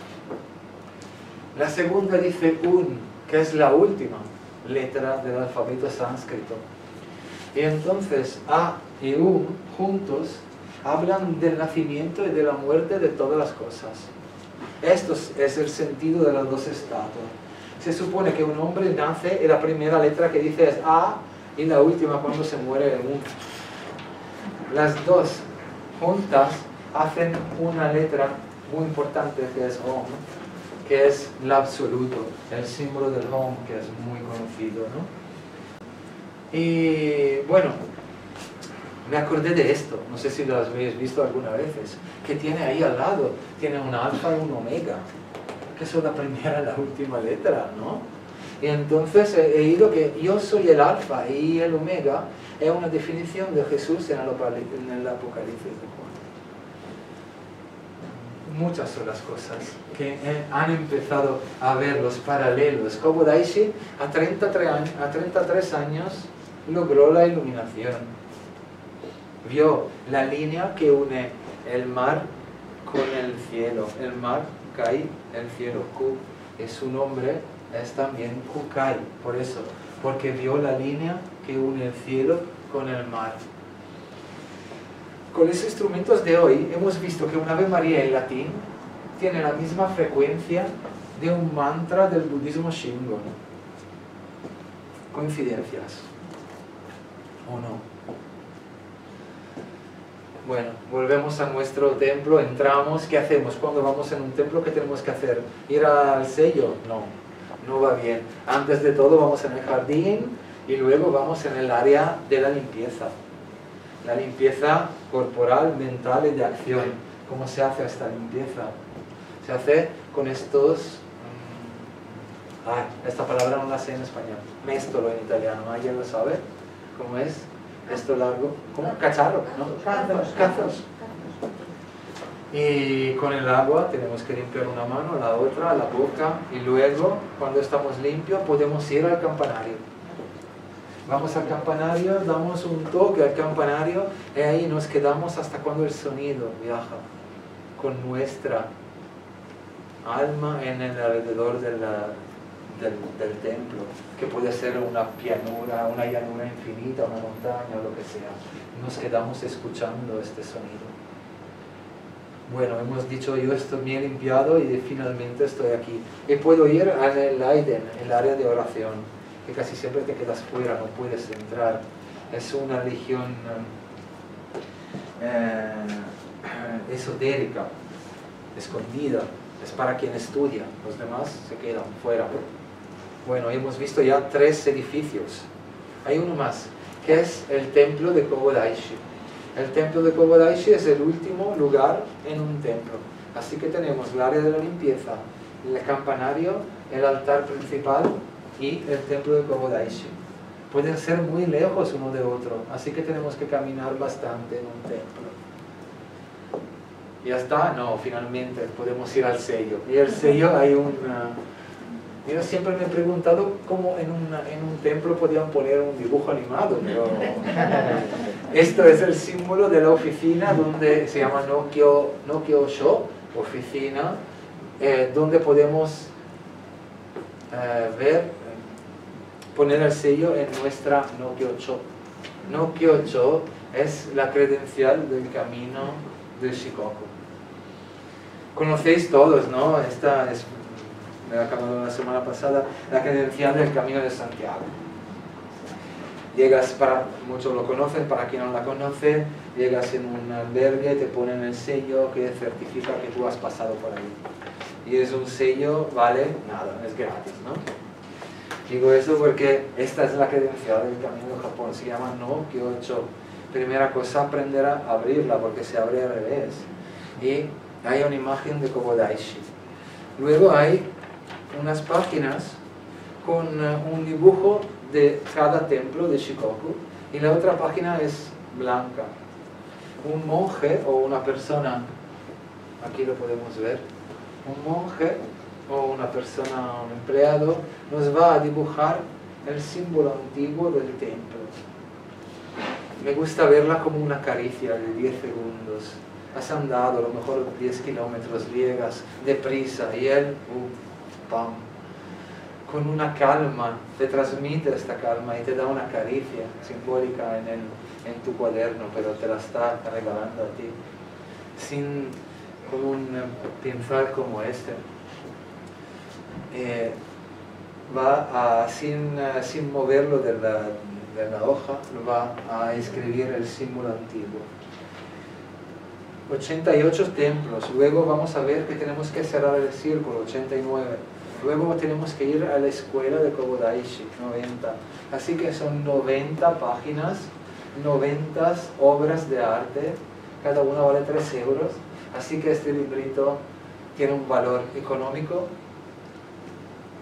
La segunda dice Un, que es la última letra del alfabeto sánscrito. Y entonces A y Un juntos hablan del nacimiento y de la muerte de todas las cosas. Esto es el sentido de las 2 estatuas. Se supone que un hombre nace y la primera letra que dice es A, y la última cuando se muere es Un. Las 2 juntas hacen una letra muy importante que es Om, que es el absoluto, el símbolo del Om, que es muy conocido, ¿no? Y bueno, me acordé de esto, no sé si lo habéis visto alguna vez, que tiene ahí al lado, tiene un alfa y un omega. que son la primera y la última letra, ¿no? Y entonces he oído que yo soy el alfa y el omega, es una definición de Jesús en el Apocalipsis de Juan. Muchas son las cosas que han empezado a ver los paralelos. Kōbō-daishi a 33 años logró la iluminación. Vio la línea que une el mar con el cielo. El mar, Kai, el cielo, Ku, es su nombre, es también Kukai, por eso, porque vio la línea que une el cielo con el mar. Con los instrumentos de hoy hemos visto que un Ave María en latín tiene la misma frecuencia de un mantra del budismo Shingon. ¿Coincidencias? ¿O no? Bueno, volvemos a nuestro templo, entramos, ¿qué hacemos? Cuando vamos en un templo, ¿qué tenemos que hacer? ¿Ir al sello? No, no va bien. Antes de todo vamos en el jardín y luego vamos en el área de la limpieza. La limpieza corporal, mental y de acción. ¿Cómo se hace esta limpieza? Se hace con estos... esta palabra no la sé en español. Mestolo en italiano, ¿alguien lo sabe? ¿Cómo es? Esto largo. ¿Cómo? Cacharro, ¿no? Cazos. Y con el agua tenemos que limpiar una mano, la otra, la boca. Y luego, cuando estamos limpios, podemos ir al campanario. Vamos al campanario, damos un toque al campanario y ahí nos quedamos hasta cuando el sonido viaja con nuestra alma en el alrededor del templo, que puede ser una llanura infinita, una montaña o lo que sea. Nos quedamos escuchando este sonido. Bueno, hemos dicho, yo estoy bien limpiado y finalmente estoy aquí. Y puedo ir al Leiden, el área de oración, que casi siempre te quedas fuera, no puedes entrar. Es una religión esotérica, escondida, es para quien estudia, los demás se quedan fuera. Bueno, hemos visto ya 3 edificios. Hay uno más, que es el templo de Kōbō-daishi. El templo de Kōbō-daishi es el último lugar en un templo. Así que tenemos el área de la limpieza, el campanario, el altar principal y el templo de Kōbō-daishi. Pueden ser muy lejos uno de otro, así que tenemos que caminar bastante en un templo. ¿Ya está? No, finalmente podemos ir al sello. Y el sello hay yo siempre me he preguntado cómo en un templo podían poner un dibujo animado, pero esto es el símbolo de la oficina donde se llama Nokyo-sho, oficina, donde podemos poner el sello en nuestra Nokyo-cho. Nokyo-cho es la credencial del camino del Shikoku. Conocéis todos, ¿no? Esta es, me acabado la semana pasada, la credencial del Camino de Santiago. Llegas, muchos lo conocen, para quien no la conoce, llegas en un albergue, te ponen el sello que certifica que tú has pasado por ahí. Y es un sello, vale nada, es gratis, ¿no? Digo eso porque esta es la credencial del Camino de Japón, se llama Nokyo-cho. Primera cosa, aprender a abrirla porque se abre al revés. Y hay una imagen de Kōbō-daishi. Luego hay unas páginas con un dibujo de cada templo de Shikoku y la otra página es blanca. Un monje o una persona, aquí lo podemos ver, un monje o una persona, un empleado, nos va a dibujar el símbolo antiguo del templo. Me gusta verla como una caricia de 10 segundos. Has andado a lo mejor 10 kilómetros, llegas deprisa y él, pam, con una calma, te transmite esta calma y te da una caricia simbólica en tu cuaderno, pero te la está regalando a ti, con un pincel como este. Sin moverlo de la hoja, lo va a escribir el símbolo antiguo. 88 templos, luego vamos a ver que tenemos que cerrar el círculo, 89. Luego tenemos que ir a la escuela de Kōbō-daishi, 90. Así que son 90 páginas, 90 obras de arte, cada una vale 3 euros. Así que este librito tiene un valor económico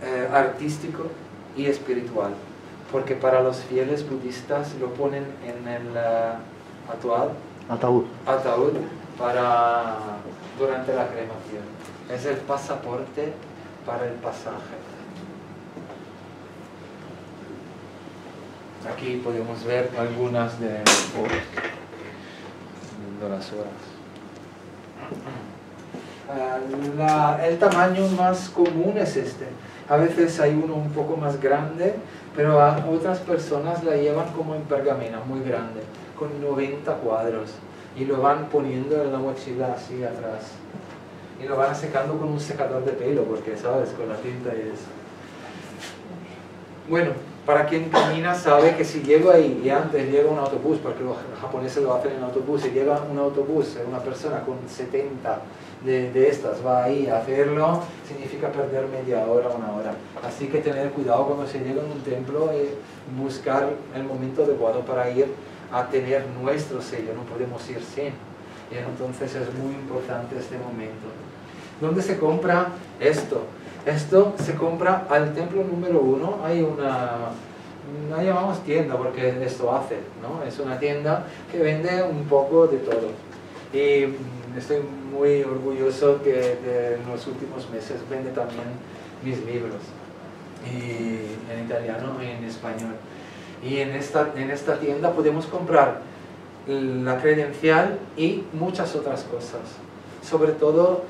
artístico y espiritual, porque para los fieles budistas lo ponen en el ataúd durante la cremación. Es el pasaporte para el pasaje. Aquí podemos ver algunas de las horas. El tamaño más común es este. A veces hay uno un poco más grande, pero a otras personas la llevan como en pergamena, muy grande, con 90 cuadros. Y lo van poniendo en la mochila así atrás. Y lo van secando con un secador de pelo, porque, ¿sabes? Con la tinta y eso. Bueno, para quien camina sabe que si llego ahí y antes llega un autobús, porque los japoneses lo hacen en autobús, y llega un autobús, una persona con 70 de estas va ahí a hacerlo, significa perder media hora, una hora. Así que tener cuidado cuando se llega a un templo y buscar el momento adecuado para ir a tener nuestro sello, no podemos ir sin. Y entonces es muy importante este momento. ¿Dónde se compra esto? Esto se compra al templo número 1, hay no llamamos tienda porque esto hace, ¿no? Es una tienda que vende un poco de todo. Y estoy muy orgulloso que en los últimos meses vende también mis libros, y en italiano y en español. Y en esta tienda podemos comprar la credencial y muchas otras cosas, sobre todo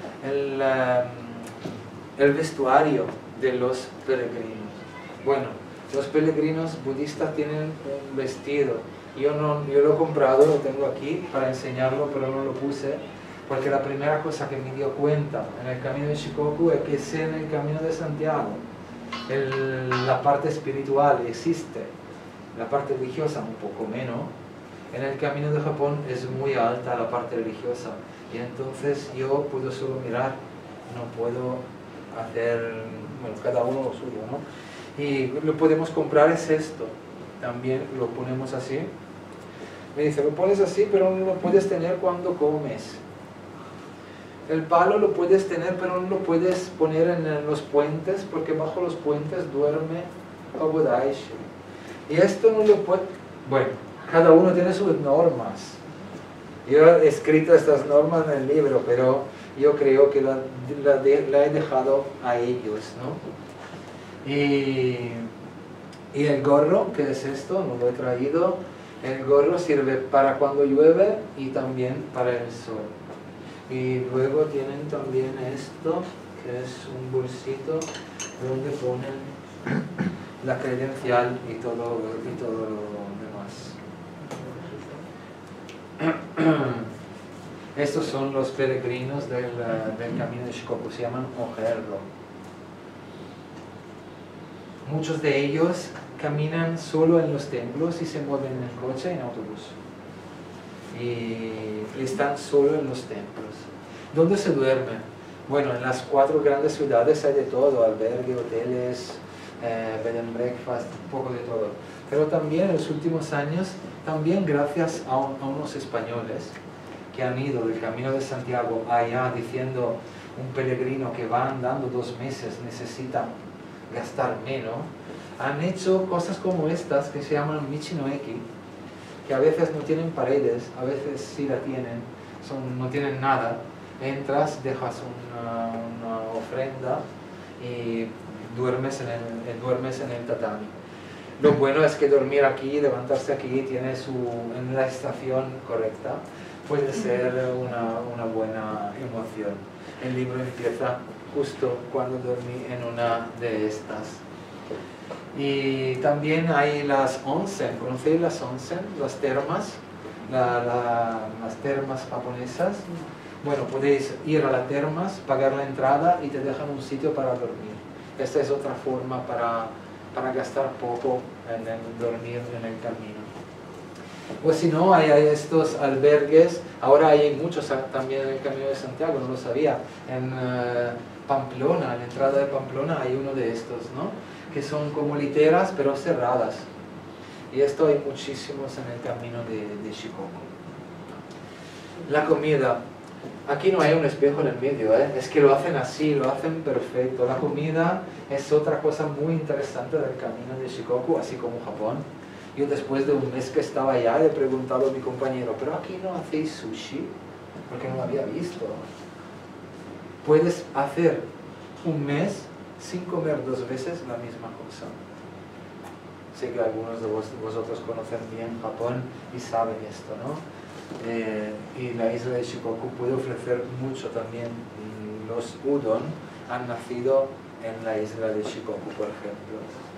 el vestuario de los peregrinos. Bueno, los peregrinos budistas tienen un vestido. Yo lo he comprado, lo tengo aquí para enseñarlo, pero no lo puse, porque la primera cosa que me dio cuenta en el camino de Shikoku es que es en el camino de Santiago. La parte espiritual existe, la parte religiosa un poco menos. En el camino de Japón es muy alta la parte religiosa, y entonces yo puedo solo mirar, no puedo hacer, bueno, cada uno lo suyo, ¿no? Y lo podemos comprar, es esto, también lo ponemos así. Me dice, lo pones así, pero no lo puedes tener cuando comes. El palo lo puedes tener, pero no lo puedes poner en los puentes, porque bajo los puentes duerme Kobodaishi. Y esto no lo puede... Bueno, cada uno tiene sus normas. Yo he escrito estas normas en el libro, pero yo creo que la he dejado a ellos, ¿no? Y el gorro, ¿qué es esto? No lo he traído. El gorro sirve para cuando llueve y también para el sol. Y luego tienen también esto, que es un bolsito donde ponen la credencial y todo lo demás. Estos son los peregrinos del camino de Shikoku, se llaman Ojerro. Muchos de ellos caminan solo en los templos y se mueven en el coche y en autobús. Y están solo en los templos. ¿Dónde se duermen? Bueno, en las 4 grandes ciudades hay de todo, albergue, hoteles, bed and breakfast, un poco de todo. Pero también en los últimos años, también gracias a unos españoles que han ido del Camino de Santiago allá diciendo un peregrino que va andando 2 meses necesita gastar menos, han hecho cosas como estas que se llaman Michi-no-eki, que a veces no tienen paredes, a veces sí la tienen, no tienen nada. Entras, dejas una ofrenda y duermes en el tatami. Lo bueno es que dormir aquí, levantarse aquí, en la estación correcta, puede ser una buena emoción. El libro empieza justo cuando dormí en una de estas. Y también hay las onsen. ¿Conocéis las onsen? Las termas, las termas japonesas. Bueno, podéis ir a las termas, pagar la entrada y te dejan un sitio para dormir. Esta es otra forma para gastar poco en el dormir en el camino. O si no, hay estos albergues. Ahora hay muchos también en el Camino de Santiago, no lo sabía. En Pamplona, en la entrada de Pamplona hay uno de estos, ¿no? Que son como literas pero cerradas. Y esto hay muchísimos en el camino de Shikoku. La comida. Aquí no hay un espejo en el medio, ¿eh? Es que lo hacen así, lo hacen perfecto. La comida es otra cosa muy interesante del camino de Shikoku, así como Japón. Yo después de un mes que estaba allá le he preguntado a mi compañero, ¿pero aquí no hacéis sushi? Porque no lo había visto. Puedes hacer un mes sin comer 2 veces la misma cosa. Sé que algunos de vosotros conocen bien Japón y saben esto, ¿no? Y la isla de Shikoku puede ofrecer mucho también. Los udon han nacido en la isla de Shikoku, por ejemplo.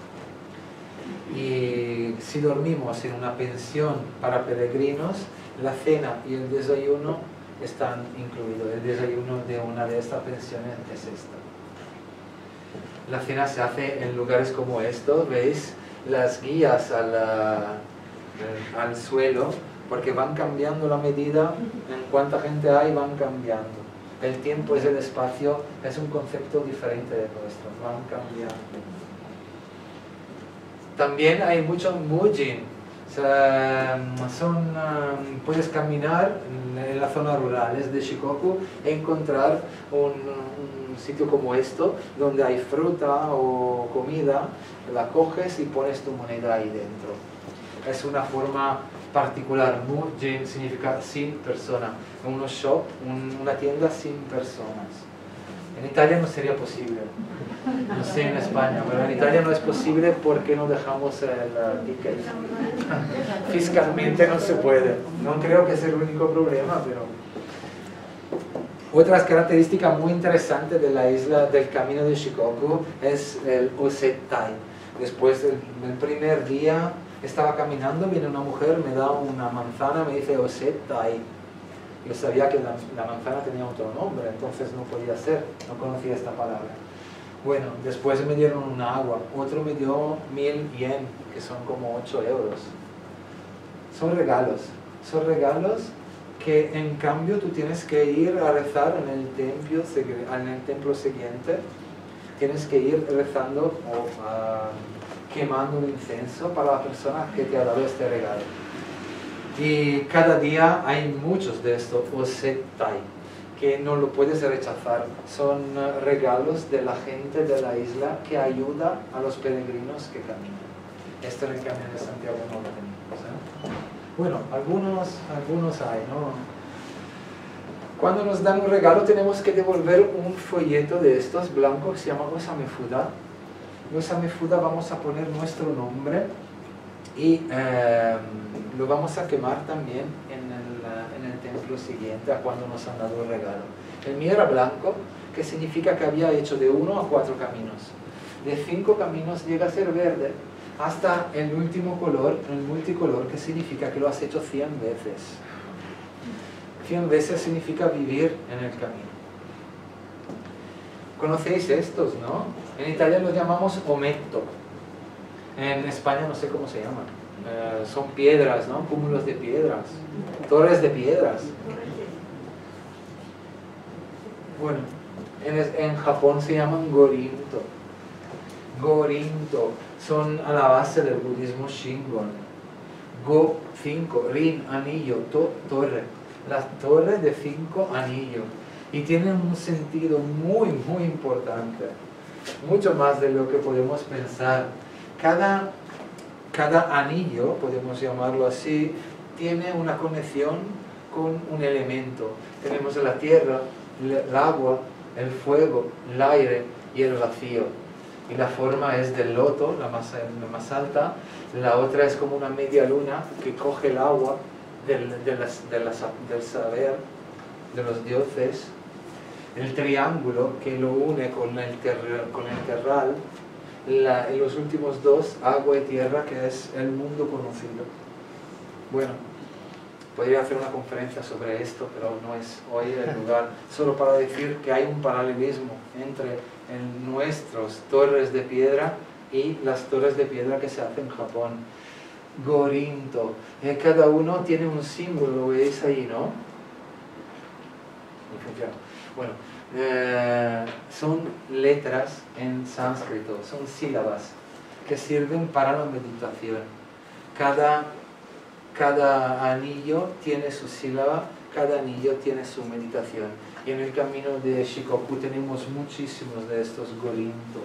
Y si dormimos en una pensión para peregrinos, la cena y el desayuno están incluidos. El desayuno de una de estas pensiones es esta. La cena se hace en lugares como estos, ¿veis? Las guías al suelo, porque van cambiando la medida, en cuánta gente hay van cambiando. El tiempo es el espacio, es un concepto diferente de nuestro, van cambiando. También hay mucho mujin, o sea, puedes caminar en la zona rural de Shikoku e encontrar un sitio como esto, donde hay fruta o comida, la coges y pones tu moneda ahí dentro. Es una forma particular. Mujin significa sin persona. Una shop, una tienda sin personas. En Italia no sería posible. No sé en España, pero en Italia no es posible porque no dejamos el ticket. Fiscalmente no se puede. No creo que sea el único problema, pero... Otra característica muy interesante de la isla del camino de Shikoku es el osetai. Después del primer día estaba caminando, viene una mujer, me da una manzana, me dice osetai. Yo sabía que la manzana tenía otro nombre, entonces no podía ser, no conocía esta palabra. Bueno, después me dieron un agua, otro me dio 1000 yen, que son como 8 euros. Son regalos que en cambio tú tienes que ir a rezar en el templo siguiente, tienes que ir rezando o quemando un incienso para la persona que te ha dado este regalo. Y cada día hay muchos de estos osetai, que no lo puedes rechazar. Son regalos de la gente de la isla que ayuda a los peregrinos que caminan. Esto en el Camino de Santiago no lo tenemos, ¿eh? Bueno, algunos hay, ¿no? Cuando nos dan un regalo tenemos que devolver un folleto de estos blancos que se llama Osame-fuda. En Osame-fuda vamos a poner nuestro nombre y lo vamos a quemar también en el templo siguiente a cuando nos han dado el regalo. El mío era blanco, que significa que había hecho de 1 a 4 caminos. De 5 caminos llega a ser verde, hasta el último color, el multicolor, que significa que lo has hecho 100 veces. 100 veces significa vivir en el camino. ¿Conocéis estos, no? En Italia los llamamos ometto. En España no sé cómo se llaman. Son piedras, ¿no? Cúmulos de piedras. Torres de piedras. Bueno, en Japón se llaman gorinto. Gorinto. Son a la base del budismo Shingon. Go, 5, rin, anillo, torre. Las torres de 5 anillos. Y tienen un sentido muy, muy importante. Mucho más de lo que podemos pensar. Cada anillo, podemos llamarlo así, tiene una conexión con un elemento. Tenemos la tierra, el agua, el fuego, el aire y el vacío. Y la forma es del loto, la más alta. La otra es como una media luna que coge el agua del saber de los dioses. El triángulo que lo une con el terral. En los últimos 2, agua y tierra, que es el mundo conocido. Bueno, podría hacer una conferencia sobre esto, pero no es hoy el lugar. Solo para decir que hay un paralelismo entre nuestras torres de piedra y las torres de piedra que se hacen en Japón. Gorinto. Cada uno tiene un símbolo, ¿lo veis ahí, no? No funciona. Bueno, son letras en sánscrito, son sílabas que sirven para la meditación. Cada anillo tiene su sílaba, cada anillo tiene su meditación. Y en el camino de Shikoku tenemos muchísimos de estos gorinto.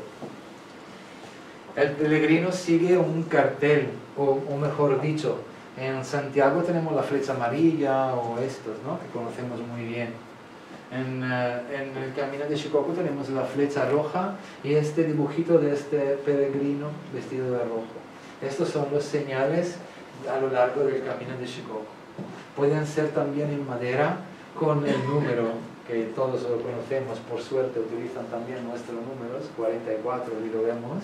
El peregrino sigue un cartel, o mejor dicho, en Santiago tenemos la flecha amarilla o estos, ¿no?, que conocemos muy bien. En el camino de Shikoku tenemos la flecha roja y este dibujito de este peregrino vestido de rojo. Estos son los señales a lo largo del camino de Shikoku. Pueden ser también en madera con el número, que todos lo conocemos, por suerte utilizan también nuestros números, 44, y lo vemos.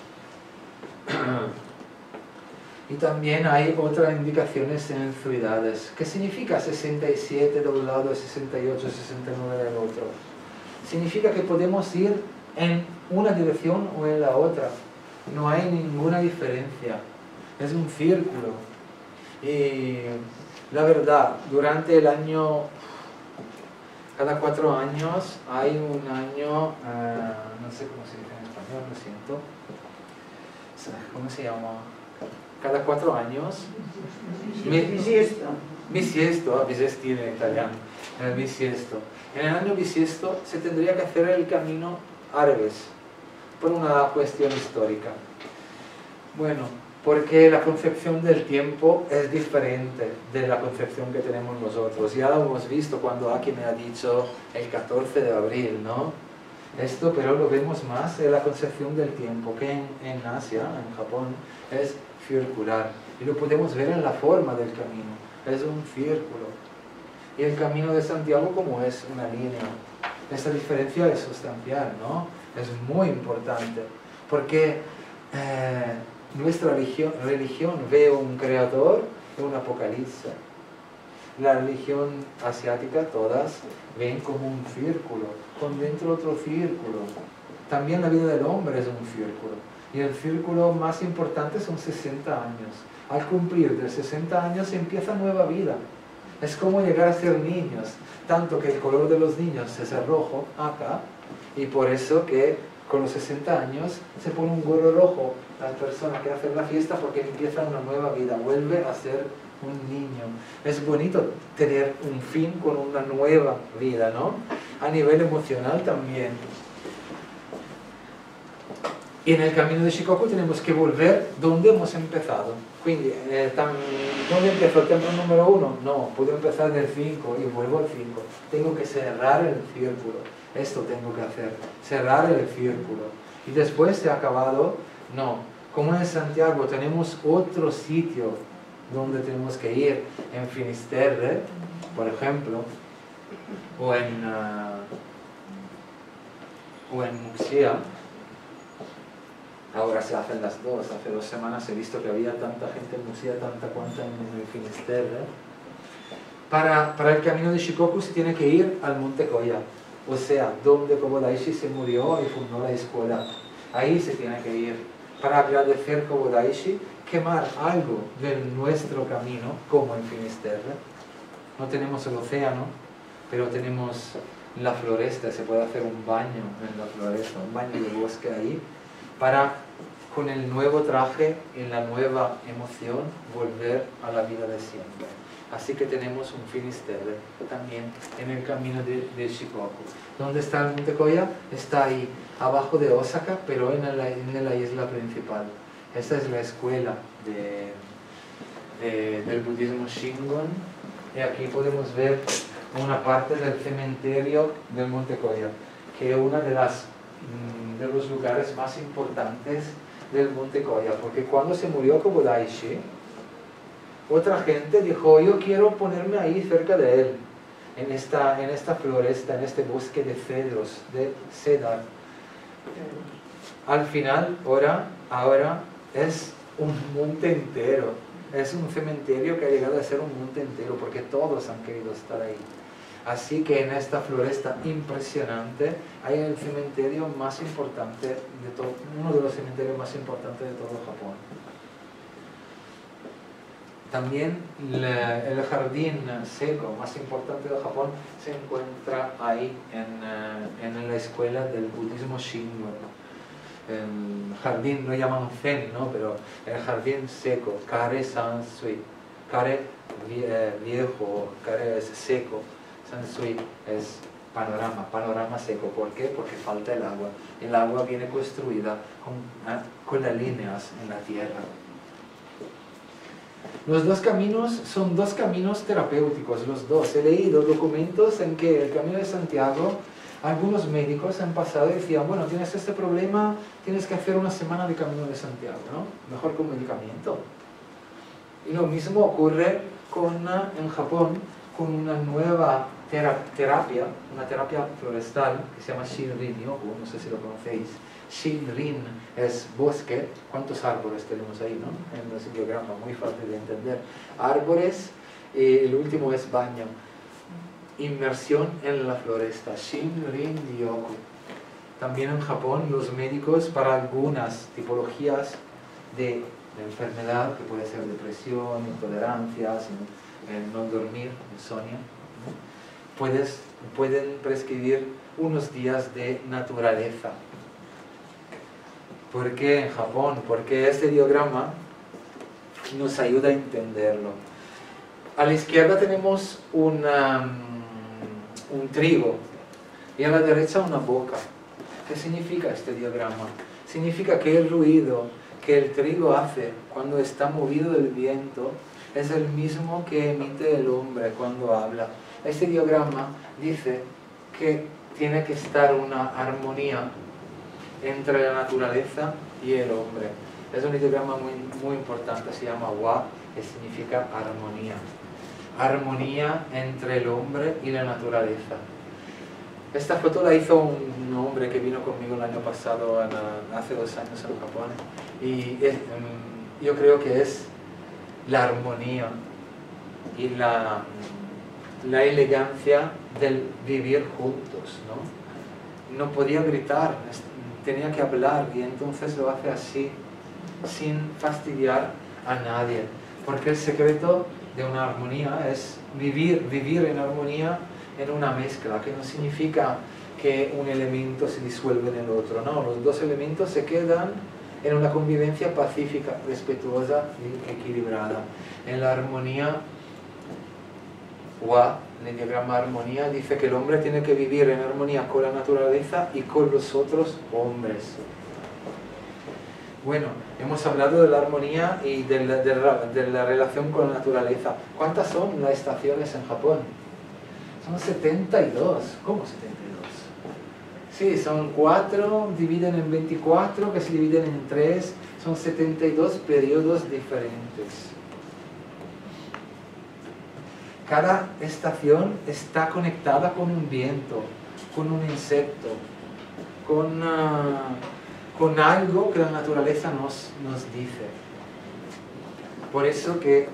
Y también hay otras indicaciones en ciudades. ¿Qué significa 67 de un lado, 68, 69 del otro? Significa que podemos ir en una dirección o en la otra. No hay ninguna diferencia. Es un círculo. Y la verdad, durante el año, cada 4 años, hay un año, no sé cómo se dice en español, lo siento. ¿Cómo se llama? Cada 4 años. Bisiesto. Bisiesto, bisesti en italiano. El bisiesto. En el año bisiesto se tendría que hacer el camino al revés, por una cuestión histórica. Bueno, porque la concepción del tiempo es diferente de la concepción que tenemos nosotros. Ya lo hemos visto cuando Aki me ha dicho el 14 de abril, ¿no? Esto, pero lo vemos más en la concepción del tiempo, que en Asia, en Japón, es circular. Y lo podemos ver en la forma del camino. Es un círculo. Y el camino de Santiago como es una línea. Esta diferencia es sustancial, ¿no? Es muy importante. Porque nuestra religión ve un creador y un apocalipsis. La religión asiática, todas, ven como un círculo, con dentro otro círculo. También la vida del hombre es un círculo. Y el círculo más importante son 60 años. Al cumplir de 60 años empieza nueva vida. Es como llegar a ser niños. Tanto que el color de los niños es el rojo, acá, y por eso que con los 60 años se pone un gorro rojo a la persona que hace la fiesta, porque empieza una nueva vida, vuelve a ser un niño. Es bonito tener un fin con una nueva vida, ¿no? A nivel emocional también. Y en el camino de Shikoku tenemos que volver donde hemos empezado. Quindi, ¿dónde empiezo? ¿El templo número 1? No, puedo empezar del 5 y vuelvo al 5. Tengo que cerrar el círculo. Esto tengo que hacer, cerrar el círculo. Y después se ha acabado, no. Como en Santiago tenemos otro sitio donde tenemos que ir, en Finisterre, por ejemplo, o en Muxía. Ahora se hacen las dos. Hace 2 semanas he visto que había tanta gente en Muxía, tanta cuanta en Finisterre. Para el camino de Shikoku se tiene que ir al Monte Koya, o sea, donde Kobodaishi se murió y fundó la escuela. Ahí se tiene que ir para agradecer a Kobodaishi, quemar algo de nuestro camino, como en Finisterre. No tenemos el océano, pero tenemos la floresta. Se puede hacer un baño en la floresta, un baño de bosque ahí, para, con el nuevo traje y la nueva emoción, volver a la vida de siempre. Así que tenemos un Finisterre también en el camino de Shikoku. ¿Dónde está el Monte Koya? Está ahí, abajo de Osaka, pero en la isla principal. Esta es la escuela del budismo Shingon. Y aquí podemos ver una parte del cementerio del Monte Koya, que es uno de los lugares más importantes del Monte Koya, porque cuando se murió Kobodaishi, otra gente dijo, yo quiero ponerme ahí cerca de él, en esta floresta, en este bosque de cedros, de cedar. Al final, ahora es un monte entero, es un cementerio que ha llegado a ser un monte entero, porque todos han querido estar ahí. Así que en esta floresta impresionante hay el cementerio más importante de todo, uno de los cementerios más importantes de todo Japón. También el jardín seco más importante de Japón se encuentra ahí en la escuela del budismo Shingon. El jardín lo llaman zen, ¿no? Pero el jardín seco, Kare Sansui, Kare viejo, Kare es seco, Sansui es panorama seco. ¿Por qué? Porque falta el agua. El agua viene construida con las líneas en la tierra. Los dos caminos son dos caminos terapéuticos, los dos. He leído documentos en que el Camino de Santiago, algunos médicos han pasado y decían, bueno, tienes este problema, tienes que hacer una semana de Camino de Santiago, ¿no? Mejor que un medicamento. Y lo mismo ocurre en Japón con una nueva terapia, una terapia florestal que se llama Shinrin-yoku, no sé si lo conocéis. Shinrin es bosque. ¿Cuántos árboles tenemos ahí, no? En nuestro diagrama, muy fácil de entender. Árboles, y el último es baño. Inmersión en la floresta, Shinrin-yoku. También en Japón los médicos para algunas tipologías de enfermedad, que puede ser depresión, intolerancias, no dormir, insomnio, ¿no? Pueden prescribir unos días de naturaleza. ¿Por qué en Japón? Porque este diagrama nos ayuda a entenderlo. A la izquierda tenemos un trigo y a la derecha una boca. ¿Qué significa este diagrama? Significa que el ruido que el trigo hace cuando está movido del viento es el mismo que emite el hombre cuando habla. Este diagrama dice que tiene que estar una armonía entre la naturaleza y el hombre. Es un diagrama muy importante, se llama wa, que significa armonía. Armonía entre el hombre y la naturaleza. Esta foto la hizo un hombre que vino conmigo el año pasado, hace 2 años en Japón, y yo creo que es la armonía y la elegancia del vivir juntos, ¿no? No podía gritar, tenía que hablar, y entonces lo hace así, sin fastidiar a nadie, porque el secreto de una armonía es vivir en armonía, en una mezcla, que no significa que un elemento se disuelve en el otro, no, los dos elementos se quedan en una convivencia pacífica, respetuosa y equilibrada. En la armonía, wa, en el diagrama armonía, dice que el hombre tiene que vivir en armonía con la naturaleza y con los otros hombres. Bueno, hemos hablado de la armonía y de la relación con la naturaleza. ¿Cuántas son las estaciones en Japón? Son 72. ¿Cómo 72? Sí, son 4, dividen en 24, que se dividen en 3. Son 72 periodos diferentes. Cada estación está conectada con un viento, con un insecto, con algo que la naturaleza nos dice. Por eso que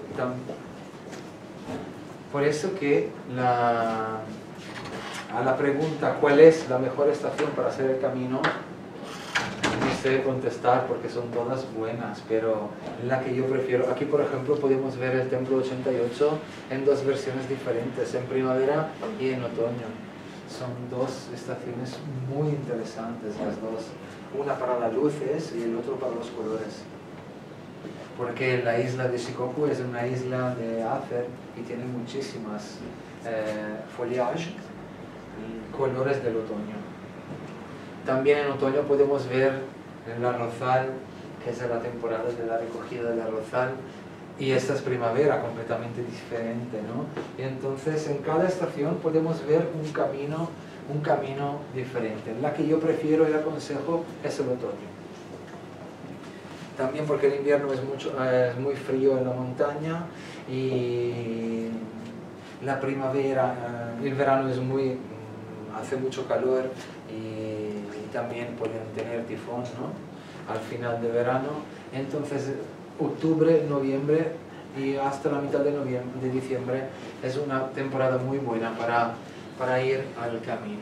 a la pregunta ¿cuál es la mejor estación para hacer el camino? No sé contestar porque son todas buenas, pero la que yo prefiero, aquí por ejemplo podemos ver el templo 88 en 2 versiones diferentes, en primavera y en otoño. Son 2 estaciones muy interesantes las dos, una para las luces y el otro para los colores. Porque la isla de Shikoku es una isla de Acer y tiene muchísimas foliage y colores del otoño. También en otoño podemos ver el arrozal, que es la temporada de la recogida del arrozal, y esta es primavera completamente diferente, ¿no? Y entonces en cada estación podemos ver un camino diferente. La que yo prefiero y aconsejo es el otoño. También porque el invierno es muy frío en la montaña y la primavera, el verano hace mucho calor y también pueden tener tifón, ¿no? Al final de verano. Entonces octubre, noviembre y hasta la mitad de diciembre es una temporada muy buena para ir al camino.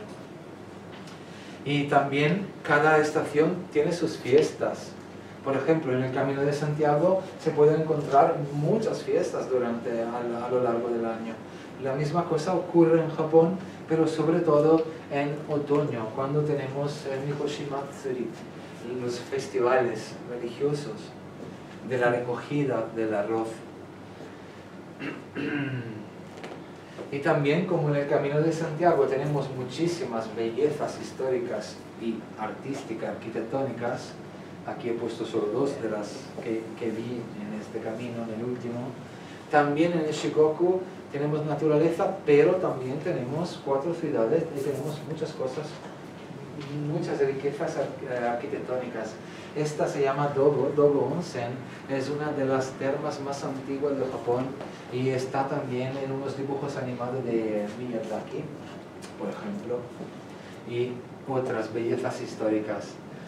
Y también cada estación tiene sus fiestas. Por ejemplo, en el Camino de Santiago se pueden encontrar muchas fiestas a lo largo del año. La misma cosa ocurre en Japón, pero sobre todo en otoño, cuando tenemos el Mikoshi Matsuri, los festivales religiosos de la recogida del arroz. Y también, como en el Camino de Santiago tenemos muchísimas bellezas históricas y artísticas, arquitectónicas, aquí he puesto solo dos de las que vi en este camino, en el último. También en el Shikoku tenemos naturaleza, pero también tenemos 4 ciudades y tenemos muchas cosas, muchas riquezas arquitectónicas. Esta se llama Dogo Onsen, es una de las termas más antiguas de Japón y está también en unos dibujos animados de Miyazaki, por ejemplo, y otras bellezas históricas.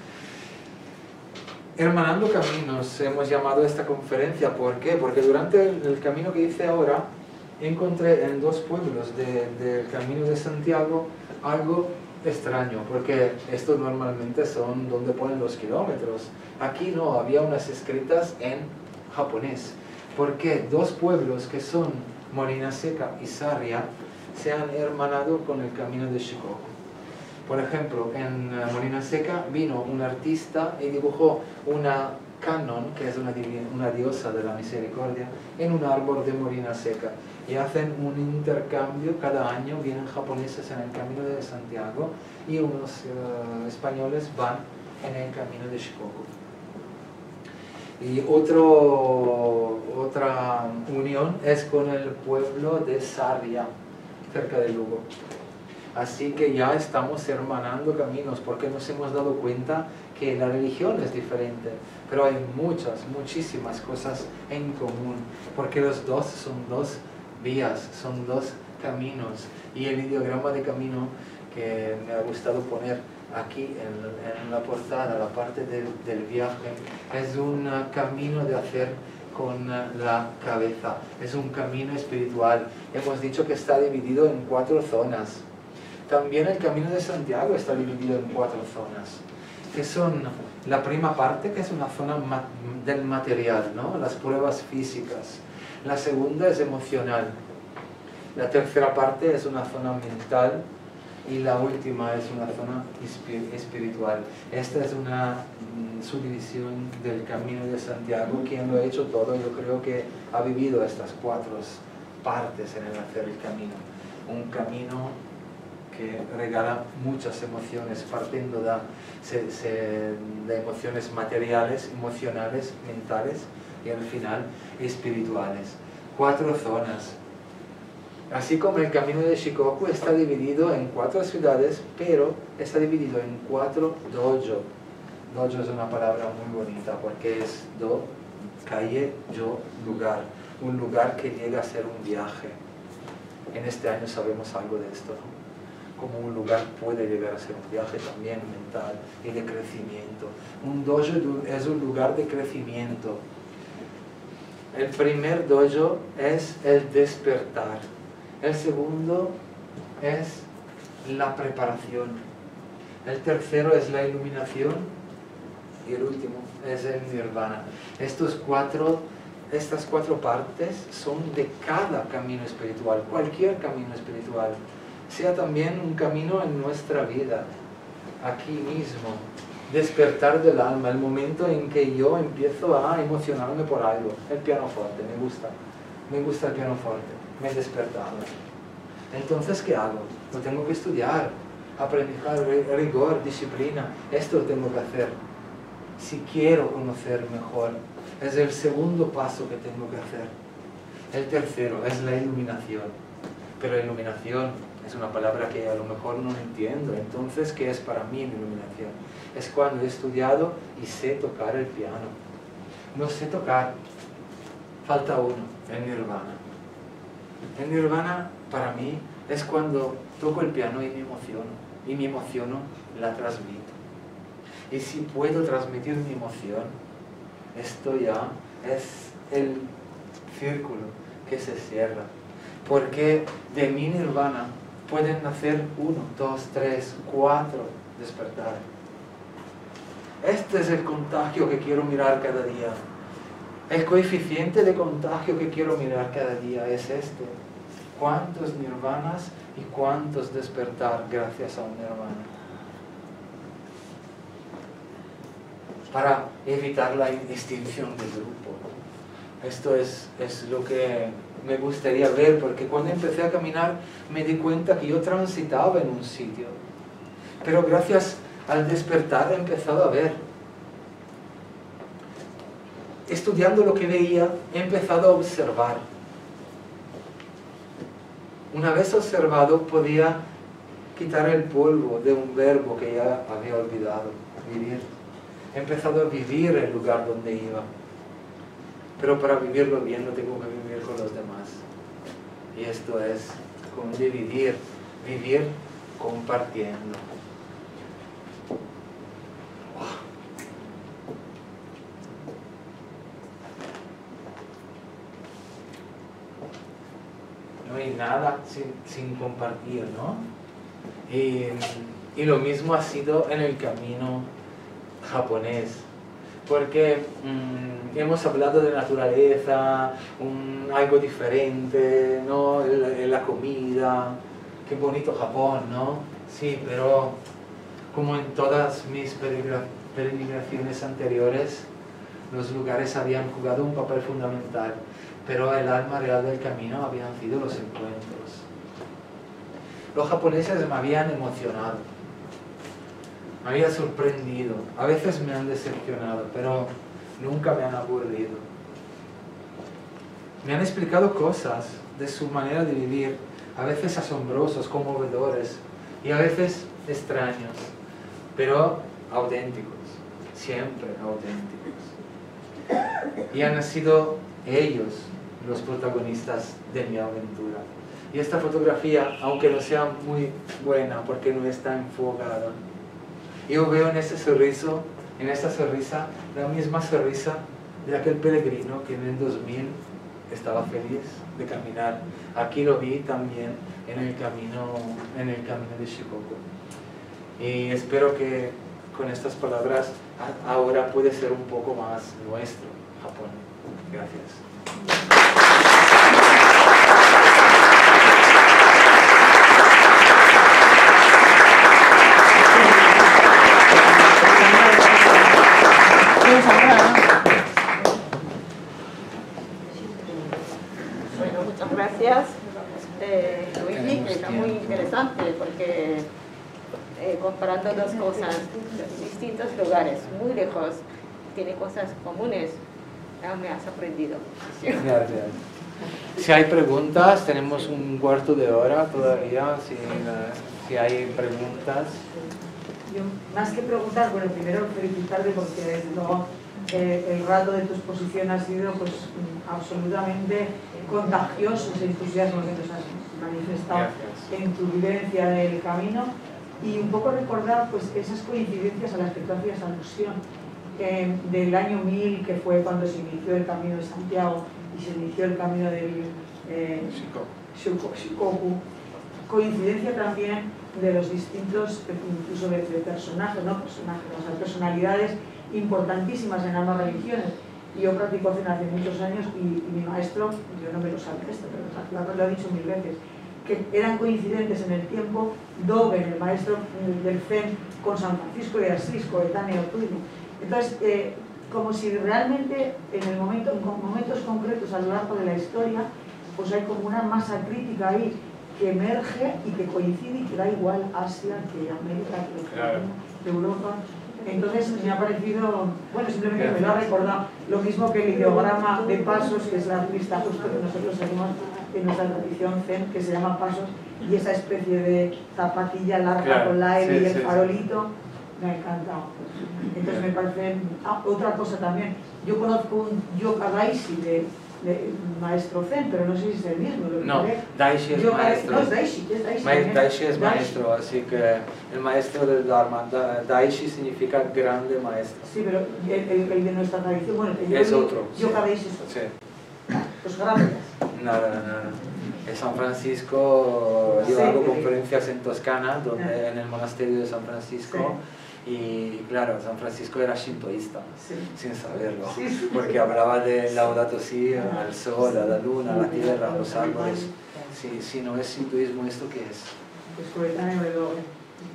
Hermanando Caminos hemos llamado esta conferencia. ¿Por qué? Porque durante el camino que hice ahora encontré en 2 pueblos del Camino de Santiago algo extraño, porque estos normalmente son donde ponen los kilómetros. Aquí no, había unas escritas en japonés. Porque 2 pueblos que son Morinaseca y Sarria se han hermanado con el Camino de Shikoku. Por ejemplo, en Morinaseca vino un artista y dibujó una Kannon, que es una diosa de la misericordia, en un árbol de Morinaseca. Y hacen un intercambio, cada año vienen japoneses en el Camino de Santiago y unos españoles van en el Camino de Shikoku. Y otra unión es con el pueblo de Sarria, cerca de Lugo. Así que ya estamos hermanando caminos, porque nos hemos dado cuenta que la religión es diferente, pero hay muchísimas cosas en común, porque los dos son 2 vías, son 2 caminos. Y el ideograma de camino que me ha gustado poner aquí en la portada, la parte del viaje, es un camino de hacer con la cabeza, es un camino espiritual. Hemos dicho que está dividido en 4 zonas. También el Camino de Santiago está dividido en 4 zonas, que son la primera parte, que es una zona del material, ¿no? Las pruebas físicas. La segunda es emocional. La tercera parte es una zona mental. Y la última es una zona espiritual. Esta es una subdivisión del Camino de Santiago. Quien lo ha hecho todo, yo creo que ha vivido estas 4 partes en el hacer el camino. Un camino que regala muchas emociones, partiendo de emociones materiales, emocionales, mentales y al final espirituales. 4 zonas. Así como el Camino de Shikoku está dividido en 4 ciudades, pero está dividido en 4 dojo. Dojo es una palabra muy bonita porque es do, calle, yo, lugar. Un lugar que llega a ser un viaje. En este año sabemos algo de esto, ¿no? Como un lugar puede llegar a ser un viaje también mental y de crecimiento. Un dojo es un lugar de crecimiento. El primer dojo es el despertar. El segundo es la preparación. El tercero es la iluminación. Y el último es el nirvana. Estas 4 partes son de cada camino espiritual, cualquier camino espiritual. Sea también un camino en nuestra vida, aquí mismo. Despertar del alma, el momento en que yo empiezo a emocionarme por algo. El pianoforte, me gusta el pianoforte, me he despertado. Entonces, ¿qué hago? Lo tengo que estudiar, aprendizaje, rigor, disciplina. Esto lo tengo que hacer. Si quiero conocer mejor, es el segundo paso que tengo que hacer. El tercero es la iluminación. Pero la iluminación es una palabra que a lo mejor no entiendo. Entonces, ¿qué es para mí la iluminación? Es cuando he estudiado y sé tocar el piano. No sé tocar, falta uno, el nirvana. El nirvana para mí es cuando toco el piano y me emociono, la transmito. Y si puedo transmitir mi emoción, esto ya es el círculo que se cierra. Porque de mi nirvana pueden nacer 1, 2, 3, 4 despertar. Este es el contagio que quiero mirar cada día. El coeficiente de contagio que quiero mirar cada día es este. ¿Cuántos nirvanas y cuántos despertar gracias a un nirvana? Para evitar la extinción del grupo. Esto es lo que me gustaría ver, porque cuando empecé a caminar me di cuenta que yo transitaba en un sitio, pero gracias al despertar he empezado a ver. Estudiando lo que veía, he empezado a observar. Una vez observado, podía quitar el polvo de un verbo que ya había olvidado, vivir. He empezado a vivir el lugar donde iba. Pero para vivirlo bien lo tengo que vivir con los demás. Y esto es como dividir, vivir compartiendo. No hay nada sin compartir, ¿no? Y lo mismo ha sido en el camino japonés, porque hemos hablado de naturaleza, algo diferente, ¿no? La comida, qué bonito Japón, ¿no? Sí, pero como en todas mis peregrinaciones anteriores, los lugares habían jugado un papel fundamental, pero el alma real del camino habían sido los encuentros. Los japoneses me habían emocionado, me habían sorprendido, a veces me han decepcionado, pero nunca me han aburrido. Me han explicado cosas de su manera de vivir, a veces asombrosos, conmovedores, y a veces extraños, pero auténticos, siempre auténticos. Y han sido ellos los protagonistas de mi aventura. Y esta fotografía, aunque no sea muy buena porque no está enfocada, yo veo en ese sorriso, en esta sonrisa, la misma sonrisa de aquel peregrino que en el 2000 estaba feliz de caminar. Aquí lo vi también en el camino de Shikoku. Y espero que con estas palabras ahora puede ser un poco más nuestro Japón. Gracias. Bueno, muchas gracias, Luigi, que está muy interesante porque comparando dos cosas, distintos lugares, muy lejos, tiene cosas comunes, ya me has aprendido. Gracias. Si hay preguntas, tenemos un cuarto de hora todavía, si hay preguntas. Yo, más que preguntar, bueno, primero felicitarte porque desde luego el rato de tu exposición ha sido pues absolutamente contagioso, ese entusiasmo que nos has manifestado. Gracias. En tu vivencia del camino, y un poco recordar pues esas coincidencias a las que tú hacías alusión del año 1000, que fue cuando se inició el Camino de Santiago y se inició el camino del Shikoku. Coincidencia también de los distintos, incluso de personajes, ¿no? Personalidades importantísimas en ambas religiones. Yo practico Zen hace muchos años y mi maestro, yo no me lo sabía esto, pero lo he dicho 1000 veces, que eran coincidentes en el tiempo Dogen, el maestro del Zen, con San Francisco de Asís, coetáneo tuyo. Entonces, como si realmente en momentos concretos a lo largo de la historia, pues hay como una masa crítica ahí que emerge y que coincide y que da igual Asia que América, que Europa. Entonces me ha parecido, bueno, simplemente me lo ha recordado, lo mismo que el ideograma de pasos, que es la pista justo que nosotros seguimos en nuestra tradición Zen, que se llama pasos, y esa especie de zapatilla larga con la L y el farolito, me ha encantado. Entonces me parece, otra cosa también, yo conozco un yoga Daishi de maestro Zen, pero no sé si es el mismo. No, Daishi es maestro. No, es Daishi, es Daishi. Daishi es maestro, así que el maestro del Dharma, Daishi significa grande maestro. Sí, pero el de nuestra tradición, bueno, es otro. Yoga Daishi es otro. Sí. Pues gracias. Nada. En San Francisco, yo hago conferencias en Toscana, donde, en el monasterio de San Francisco. Y claro, San Francisco era shintoísta, sin saberlo, porque hablaba de Laudato Si, al sol, a la luna, a la tierra, a los árboles. Si no es shintoísmo, ¿esto qué es? Es coetáneo de Dogen.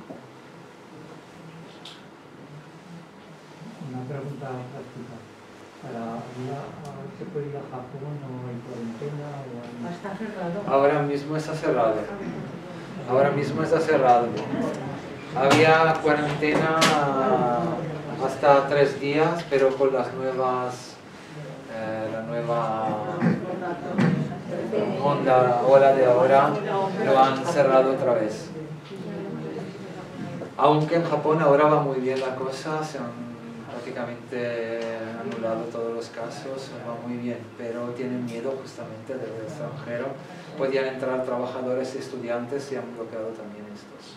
Una pregunta práctica. ¿Se puede ir a Japón o hay cuarentena? Está cerrado. Ahora mismo está cerrado. Ahora mismo está cerrado. Había cuarentena hasta 3 días, pero con las nuevas, la nueva ola de ahora lo han cerrado otra vez. Aunque en Japón ahora va muy bien la cosa, se han prácticamente anulado todos los casos, va muy bien, pero tienen miedo justamente del extranjero. Podían entrar trabajadores y estudiantes y han bloqueado también estos.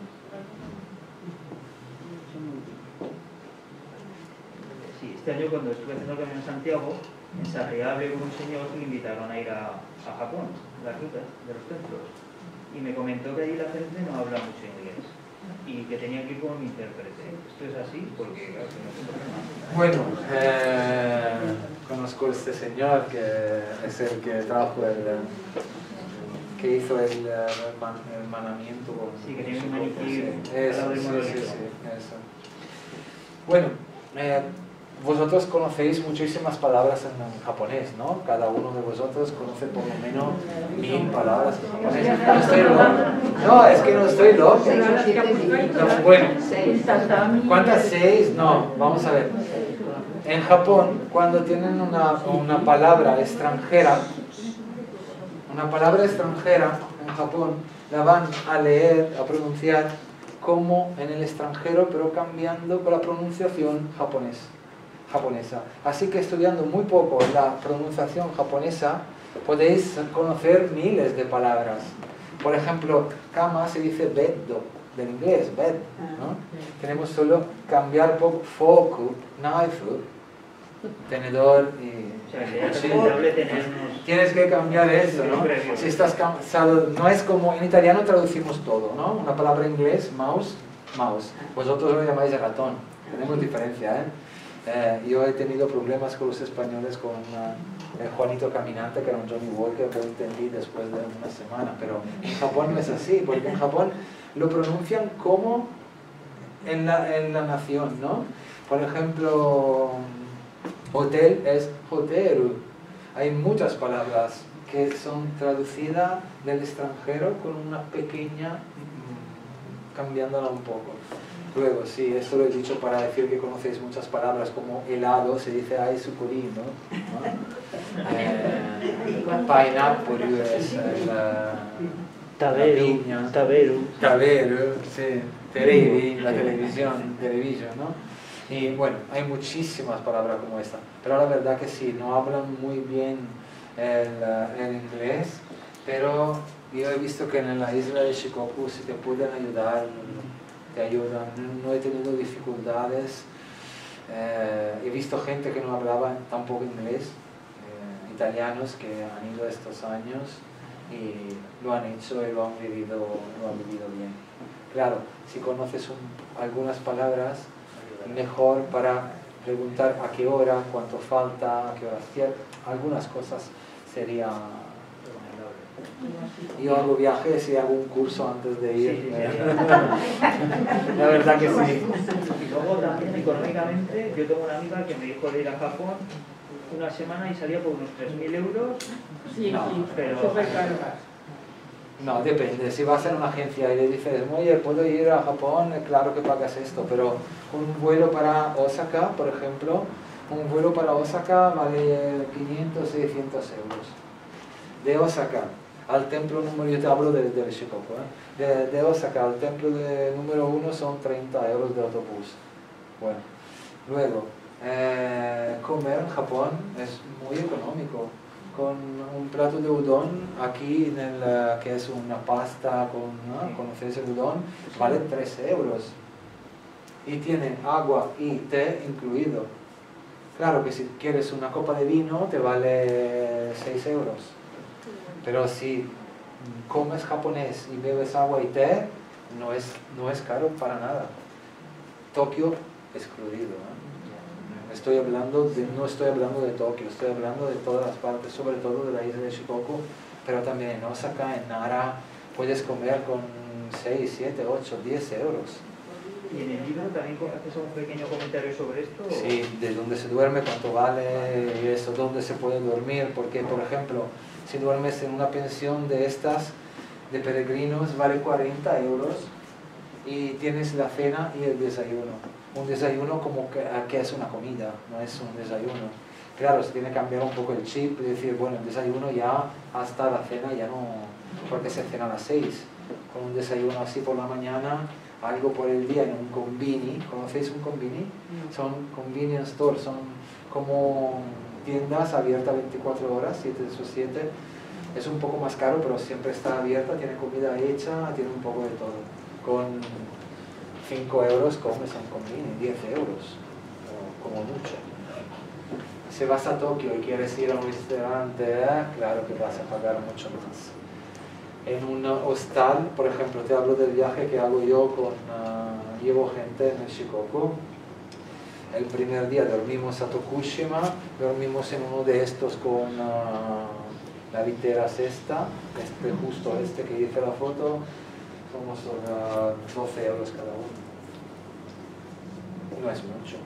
Sí, este año cuando estuve haciendo el camino en Santiago, en Sarriá hablé con un señor que le invitaron a ir a Japón, las rutas de los templos, y me comentó que allí la gente no habla mucho inglés y que tenía que ir con un intérprete. ¿Esto es así? Porque claro, no es un problema. Bueno, conozco a este señor que es el que trajo que hizo el hermanamiento con... Sí, que tiene un maniquí Eso, al lado del sí, monolito. eso. Bueno, vosotros conocéis muchísimas palabras en japonés, ¿no? Cada uno de vosotros conoce por lo menos 1000 palabras en japonés. No estoy loco. No, es que no estoy loco. No, bueno, ¿cuántas? 6? No, vamos a ver. En Japón, cuando tienen una palabra extranjera, en Japón la van a leer, a pronunciar como en el extranjero, pero cambiando con la pronunciación japonesa. Así que estudiando muy poco la pronunciación japonesa, podéis conocer miles de palabras. Por ejemplo, cama se dice beddo, del inglés, bed, ¿no? Tenemos solo cambiar por foku, knife, tenedor y... O sea, que es recomendable tenernos... Tienes que cambiar eso, ¿no? Si estás cansado, no es como en italiano traducimos todo, ¿no? Una palabra en inglés, mouse, mouse. Vosotros lo llamáis ratón. Tenemos diferencia, ¿eh? Yo he tenido problemas con los españoles con Juanito Caminante, que era un Johnny Walker, que lo entendí después de una semana, pero en Japón no es así, porque en Japón lo pronuncian como en la nación, ¿no? Por ejemplo, hotel es hoteru. Hay muchas palabras que son traducidas del extranjero con una pequeña, cambiándola un poco. Luego, sí, esto lo he dicho para decir que conocéis muchas palabras, como helado, se dice aisukuri, ¿no? Pineapple es taberu, sí, terebi, la televisión, ¿no? Y bueno, hay muchísimas palabras como esta, pero la verdad que sí, no hablan muy bien el inglés, pero yo he visto que en la isla de Shikoku si te pueden ayudar, te ayudan. No he tenido dificultades, he visto gente que no hablaba tampoco inglés, italianos que han ido estos años y lo han hecho y lo han vivido bien. Claro, si conoces algunas palabras, mejor para preguntar a qué hora, cuánto falta, a qué hora cierra, algunas cosas sería... Yo hago viajes y hago un curso antes de ir. Sí. La verdad que sí. Y luego también económicamente, yo tengo una amiga que me dijo de ir a Japón una semana y salía por unos 3.000 euros. Sí, no, sí, pero... súper caro. No, depende. Si vas a una agencia y le dices, oye, ¿puedo ir a Japón? Claro que pagas esto, pero un vuelo para Osaka, por ejemplo, un vuelo para Osaka vale 500, 600 euros. De Osaka al templo número, yo te hablo de Shikoku, de Osaka al templo número 1 son 30 euros de autobús. Bueno, luego, comer en Japón es muy económico. Con un plato de udon, aquí que es una pasta con, ¿no? ¿Conocéis el udon? Vale 3 euros. Y tiene agua y té incluido. Claro que si quieres una copa de vino te vale 6 euros. Pero si comes japonés y bebes agua y té, no es caro para nada. Tokio excluido, ¿no? No estoy hablando de Tokio, estoy hablando de todas las partes, sobre todo de la isla de Shikoku, pero también en Osaka, en Nara, puedes comer con 6, 7, 8, 10 euros. ¿Y en el libro también haces un pequeño comentario sobre esto? Sí, de dónde se duerme, cuánto vale y eso, dónde se puede dormir, porque por ejemplo, si duermes en una pensión de estas, de peregrinos, vale 40 euros y tienes la cena y el desayuno. Un desayuno como que es una comida, no es un desayuno. Claro, se tiene que cambiar un poco el chip y decir, bueno, el desayuno ya hasta la cena ya no, porque se cena a las 6. Con un desayuno así por la mañana, algo por el día en un convini. ¿Conocéis un convini? Son convenience stores, son como tiendas abiertas 24 horas, 7 o 7. Es un poco más caro, pero siempre está abierta, tiene comida hecha, tiene un poco de todo. Con 5 euros comes un convini, 10 euros, como mucho. Si vas a Tokio y quieres ir a un restaurante, claro que vas a pagar mucho más. En un hostal, por ejemplo, te hablo del viaje que hago yo llevo gente en el Shikoku. El primer día dormimos a Tokushima, dormimos en uno de estos con la litera esta, justo este que hice la foto, somos 12 euros cada uno. No es mucho.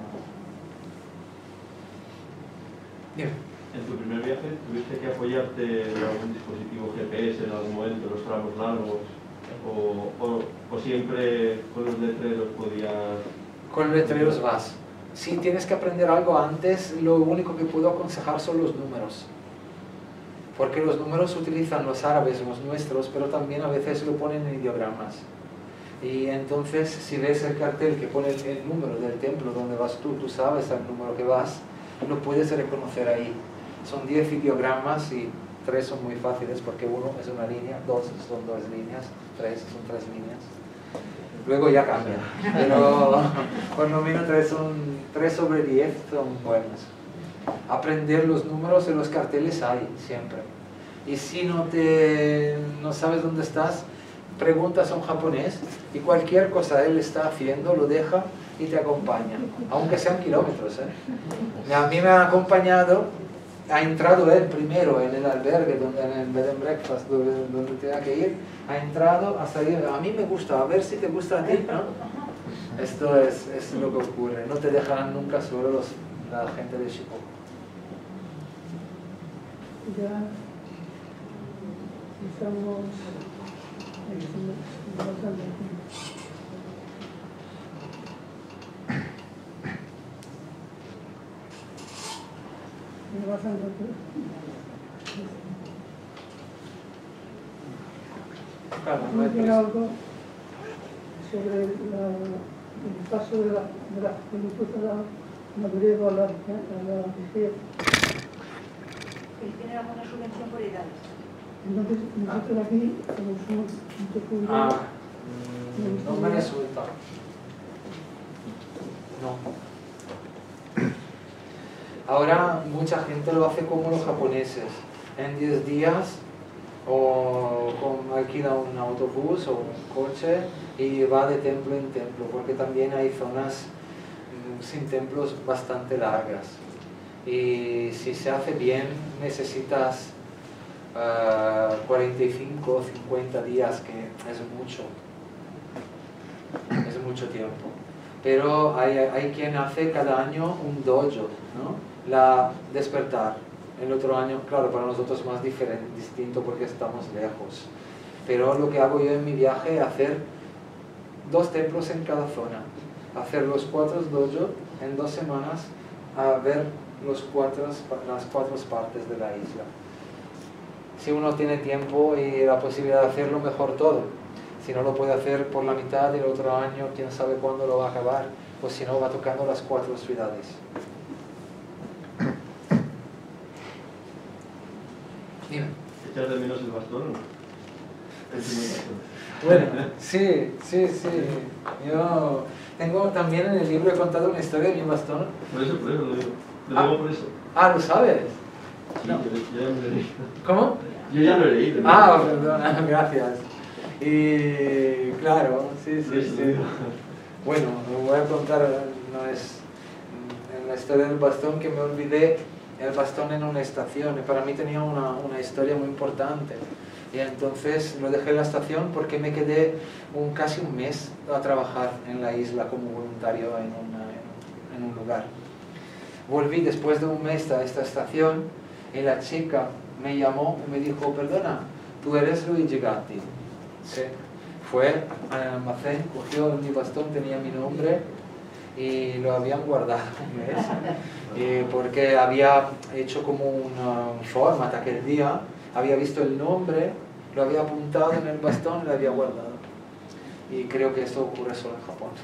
Dime. En tu primer viaje, ¿tuviste que apoyarte en algún dispositivo GPS en algún momento, los tramos largos? ¿O siempre con los letreros podías...? Con letreros vas. Si tienes que aprender algo antes, lo único que puedo aconsejar son los números. Porque los números utilizan los árabes, los nuestros, pero también a veces lo ponen en ideogramas. Y entonces, si ves el cartel que pone el número del templo donde vas tú sabes el número que vas, lo puedes reconocer ahí. Son 10 ideogramas y 3 son muy fáciles porque 1 es una línea, 2 son 2 líneas, 3 son 3 líneas. Luego ya cambia, pero por lo menos 3 sobre 10 son buenos. Aprender los números en los carteles hay siempre. Y si no sabes dónde estás, preguntas a un japonés y cualquier cosa él está haciendo lo deja y te acompaña, aunque sean kilómetros. A mí me ha acompañado, ha entrado él primero en el albergue, en el bed and breakfast, donde tenía que ir, ha entrado, ha salido. A mí me gusta, a ver si te gusta a ti, ¿no? Esto es lo que ocurre, no te dejarán nunca solo la gente de Shikoku. Ya estamos No hay algo sobre el paso de la plenitud a la madurez o a la vejez. ¿Tiene alguna subvención por edades? Entonces, nosotros aquí, como somos mucho jubilados, no me resulta. No. Ahora mucha gente lo hace como los japoneses. En 10 días o alquila un autobús o un coche y va de templo en templo, porque también hay zonas sin templos bastante largas. Y si se hace bien necesitas 45 o 50 días, que es mucho tiempo. Pero hay quien hace cada año un dojo, ¿no? La despertar. El otro año, claro, para nosotros es más distinto porque estamos lejos. Pero lo que hago yo en mi viaje es hacer 2 templos en cada zona. Hacer los 4 dojo en 2 semanas, a ver las 4 partes de la isla. Si uno tiene tiempo y la posibilidad de hacerlo, mejor todo. Si no lo puede hacer por la mitad del otro año, quién sabe cuándo lo va a acabar. Pues si no, va tocando las 4 ciudades. Dime. ¿Echas de menos el bastón? Bueno, sí. Yo tengo también en el libro, he contado una historia de mi bastón. Por eso lo digo. Lo digo por eso. Ah, ¿lo sabes? Sí, No. yo ya lo he leído. ¿Cómo? Yo ya lo he leído. Ah, perdona, gracias. Y claro, sí. Bueno, me voy a contar, no es en la historia del bastón que me olvidé el bastón en una estación. Y para mí tenía una historia muy importante. Y entonces lo dejé en la estación porque me quedé casi un mes a trabajar en la isla como voluntario en un lugar. Volví después de un mes a esta estación y la chica me llamó y me dijo, perdona, tú eres Luigi Gatti. Sí. Fue al almacén, cogió mi bastón, tenía mi nombre y lo habían guardado un mes. Porque había hecho como un format aquel día, había visto el nombre, lo había apuntado en el bastón y lo había guardado. Y creo que esto ocurre solo en Japón.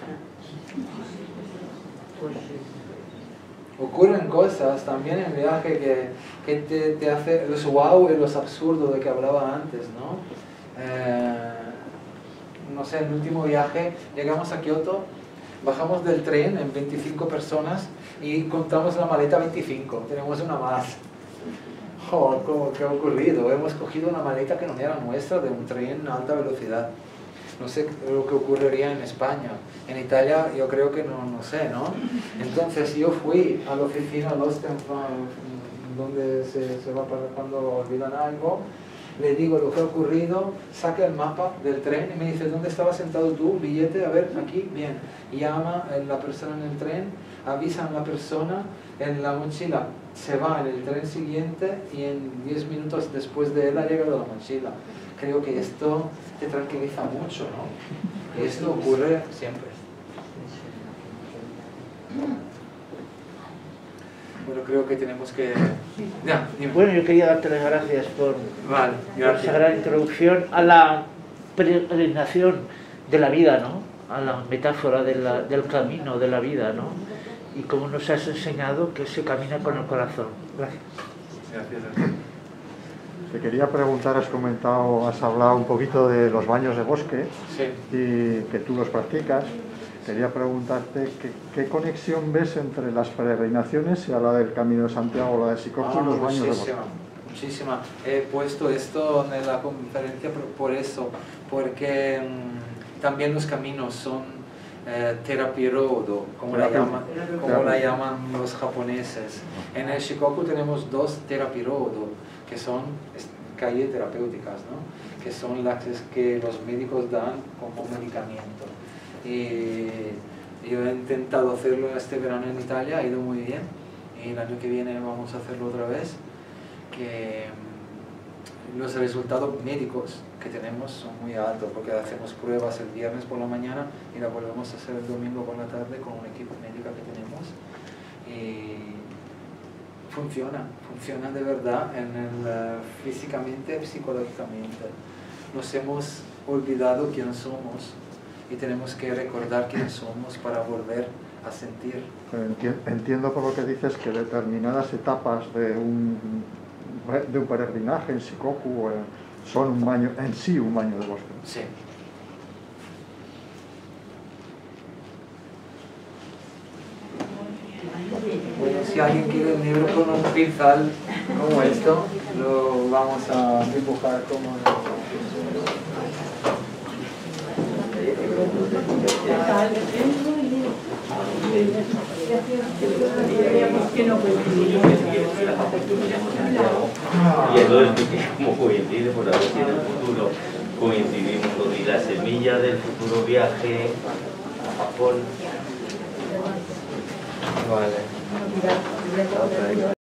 Ocurren cosas también en viaje que te hace los wow y los absurdos de que hablaba antes, ¿no? No sé, en el último viaje llegamos a Kioto, bajamos del tren en 25 personas y contamos la maleta 25, tenemos una más. Oh, ¿qué ha ocurrido? Hemos cogido una maleta que no era nuestra de un tren a alta velocidad. No sé lo que ocurriría en España. En Italia yo creo que no sé, ¿no? Entonces yo fui a la oficina Lost and Found, donde se va para cuando olvidan algo, le digo lo que ha ocurrido, saca el mapa del tren y me dice, ¿dónde estaba sentado tú? Billete, a ver, aquí, bien. Llama a la persona en el tren, avisan a la persona, en la mochila se va en el tren siguiente y en 10 minutos después de él ha llegado la mochila. Creo que esto te tranquiliza mucho, ¿no? Y esto ocurre siempre. Bueno, creo que tenemos que... Ya, dime. Bueno, yo quería darte las gracias por esa gran introducción a la peregrinación de la vida, ¿no? A la metáfora del camino de la vida, ¿no? Y cómo nos has enseñado que se camina con el corazón. Gracias. Gracias. Te quería preguntar, has hablado un poquito de los baños de bosque, sí, y que tú los practicas. Quería preguntarte qué conexión ves entre las peregrinaciones y a la del Camino de Santiago o la de Shikoku y los baños de bosque. Muchísima. He puesto esto en la conferencia por eso, porque también los caminos son terapirodo, como la llaman los japoneses. En el Shikoku tenemos 2 terapirodo, que son calles terapéuticas, ¿no? Que son las que los médicos dan como medicamento. Y yo he intentado hacerlo este verano en Italia, ha ido muy bien, y el año que viene vamos a hacerlo otra vez, que los resultados médicos que tenemos son muy altos, porque hacemos pruebas el viernes por la mañana y la volvemos a hacer el domingo por la tarde con un equipo médico que tenemos, y funciona de verdad físicamente, psicológicamente. Nos hemos olvidado quién somos y tenemos que recordar quién somos para volver a sentir. Entiendo por lo que dices que determinadas etapas de un peregrinaje en Shikoku son un baño de bosque. Sí. Bueno, si alguien quiere un libro con un pincel como esto, lo vamos a dibujar como... Y entonces, como coincide, por a ver si en el futuro coincidimos con la semilla del futuro viaje a Japón. Vale.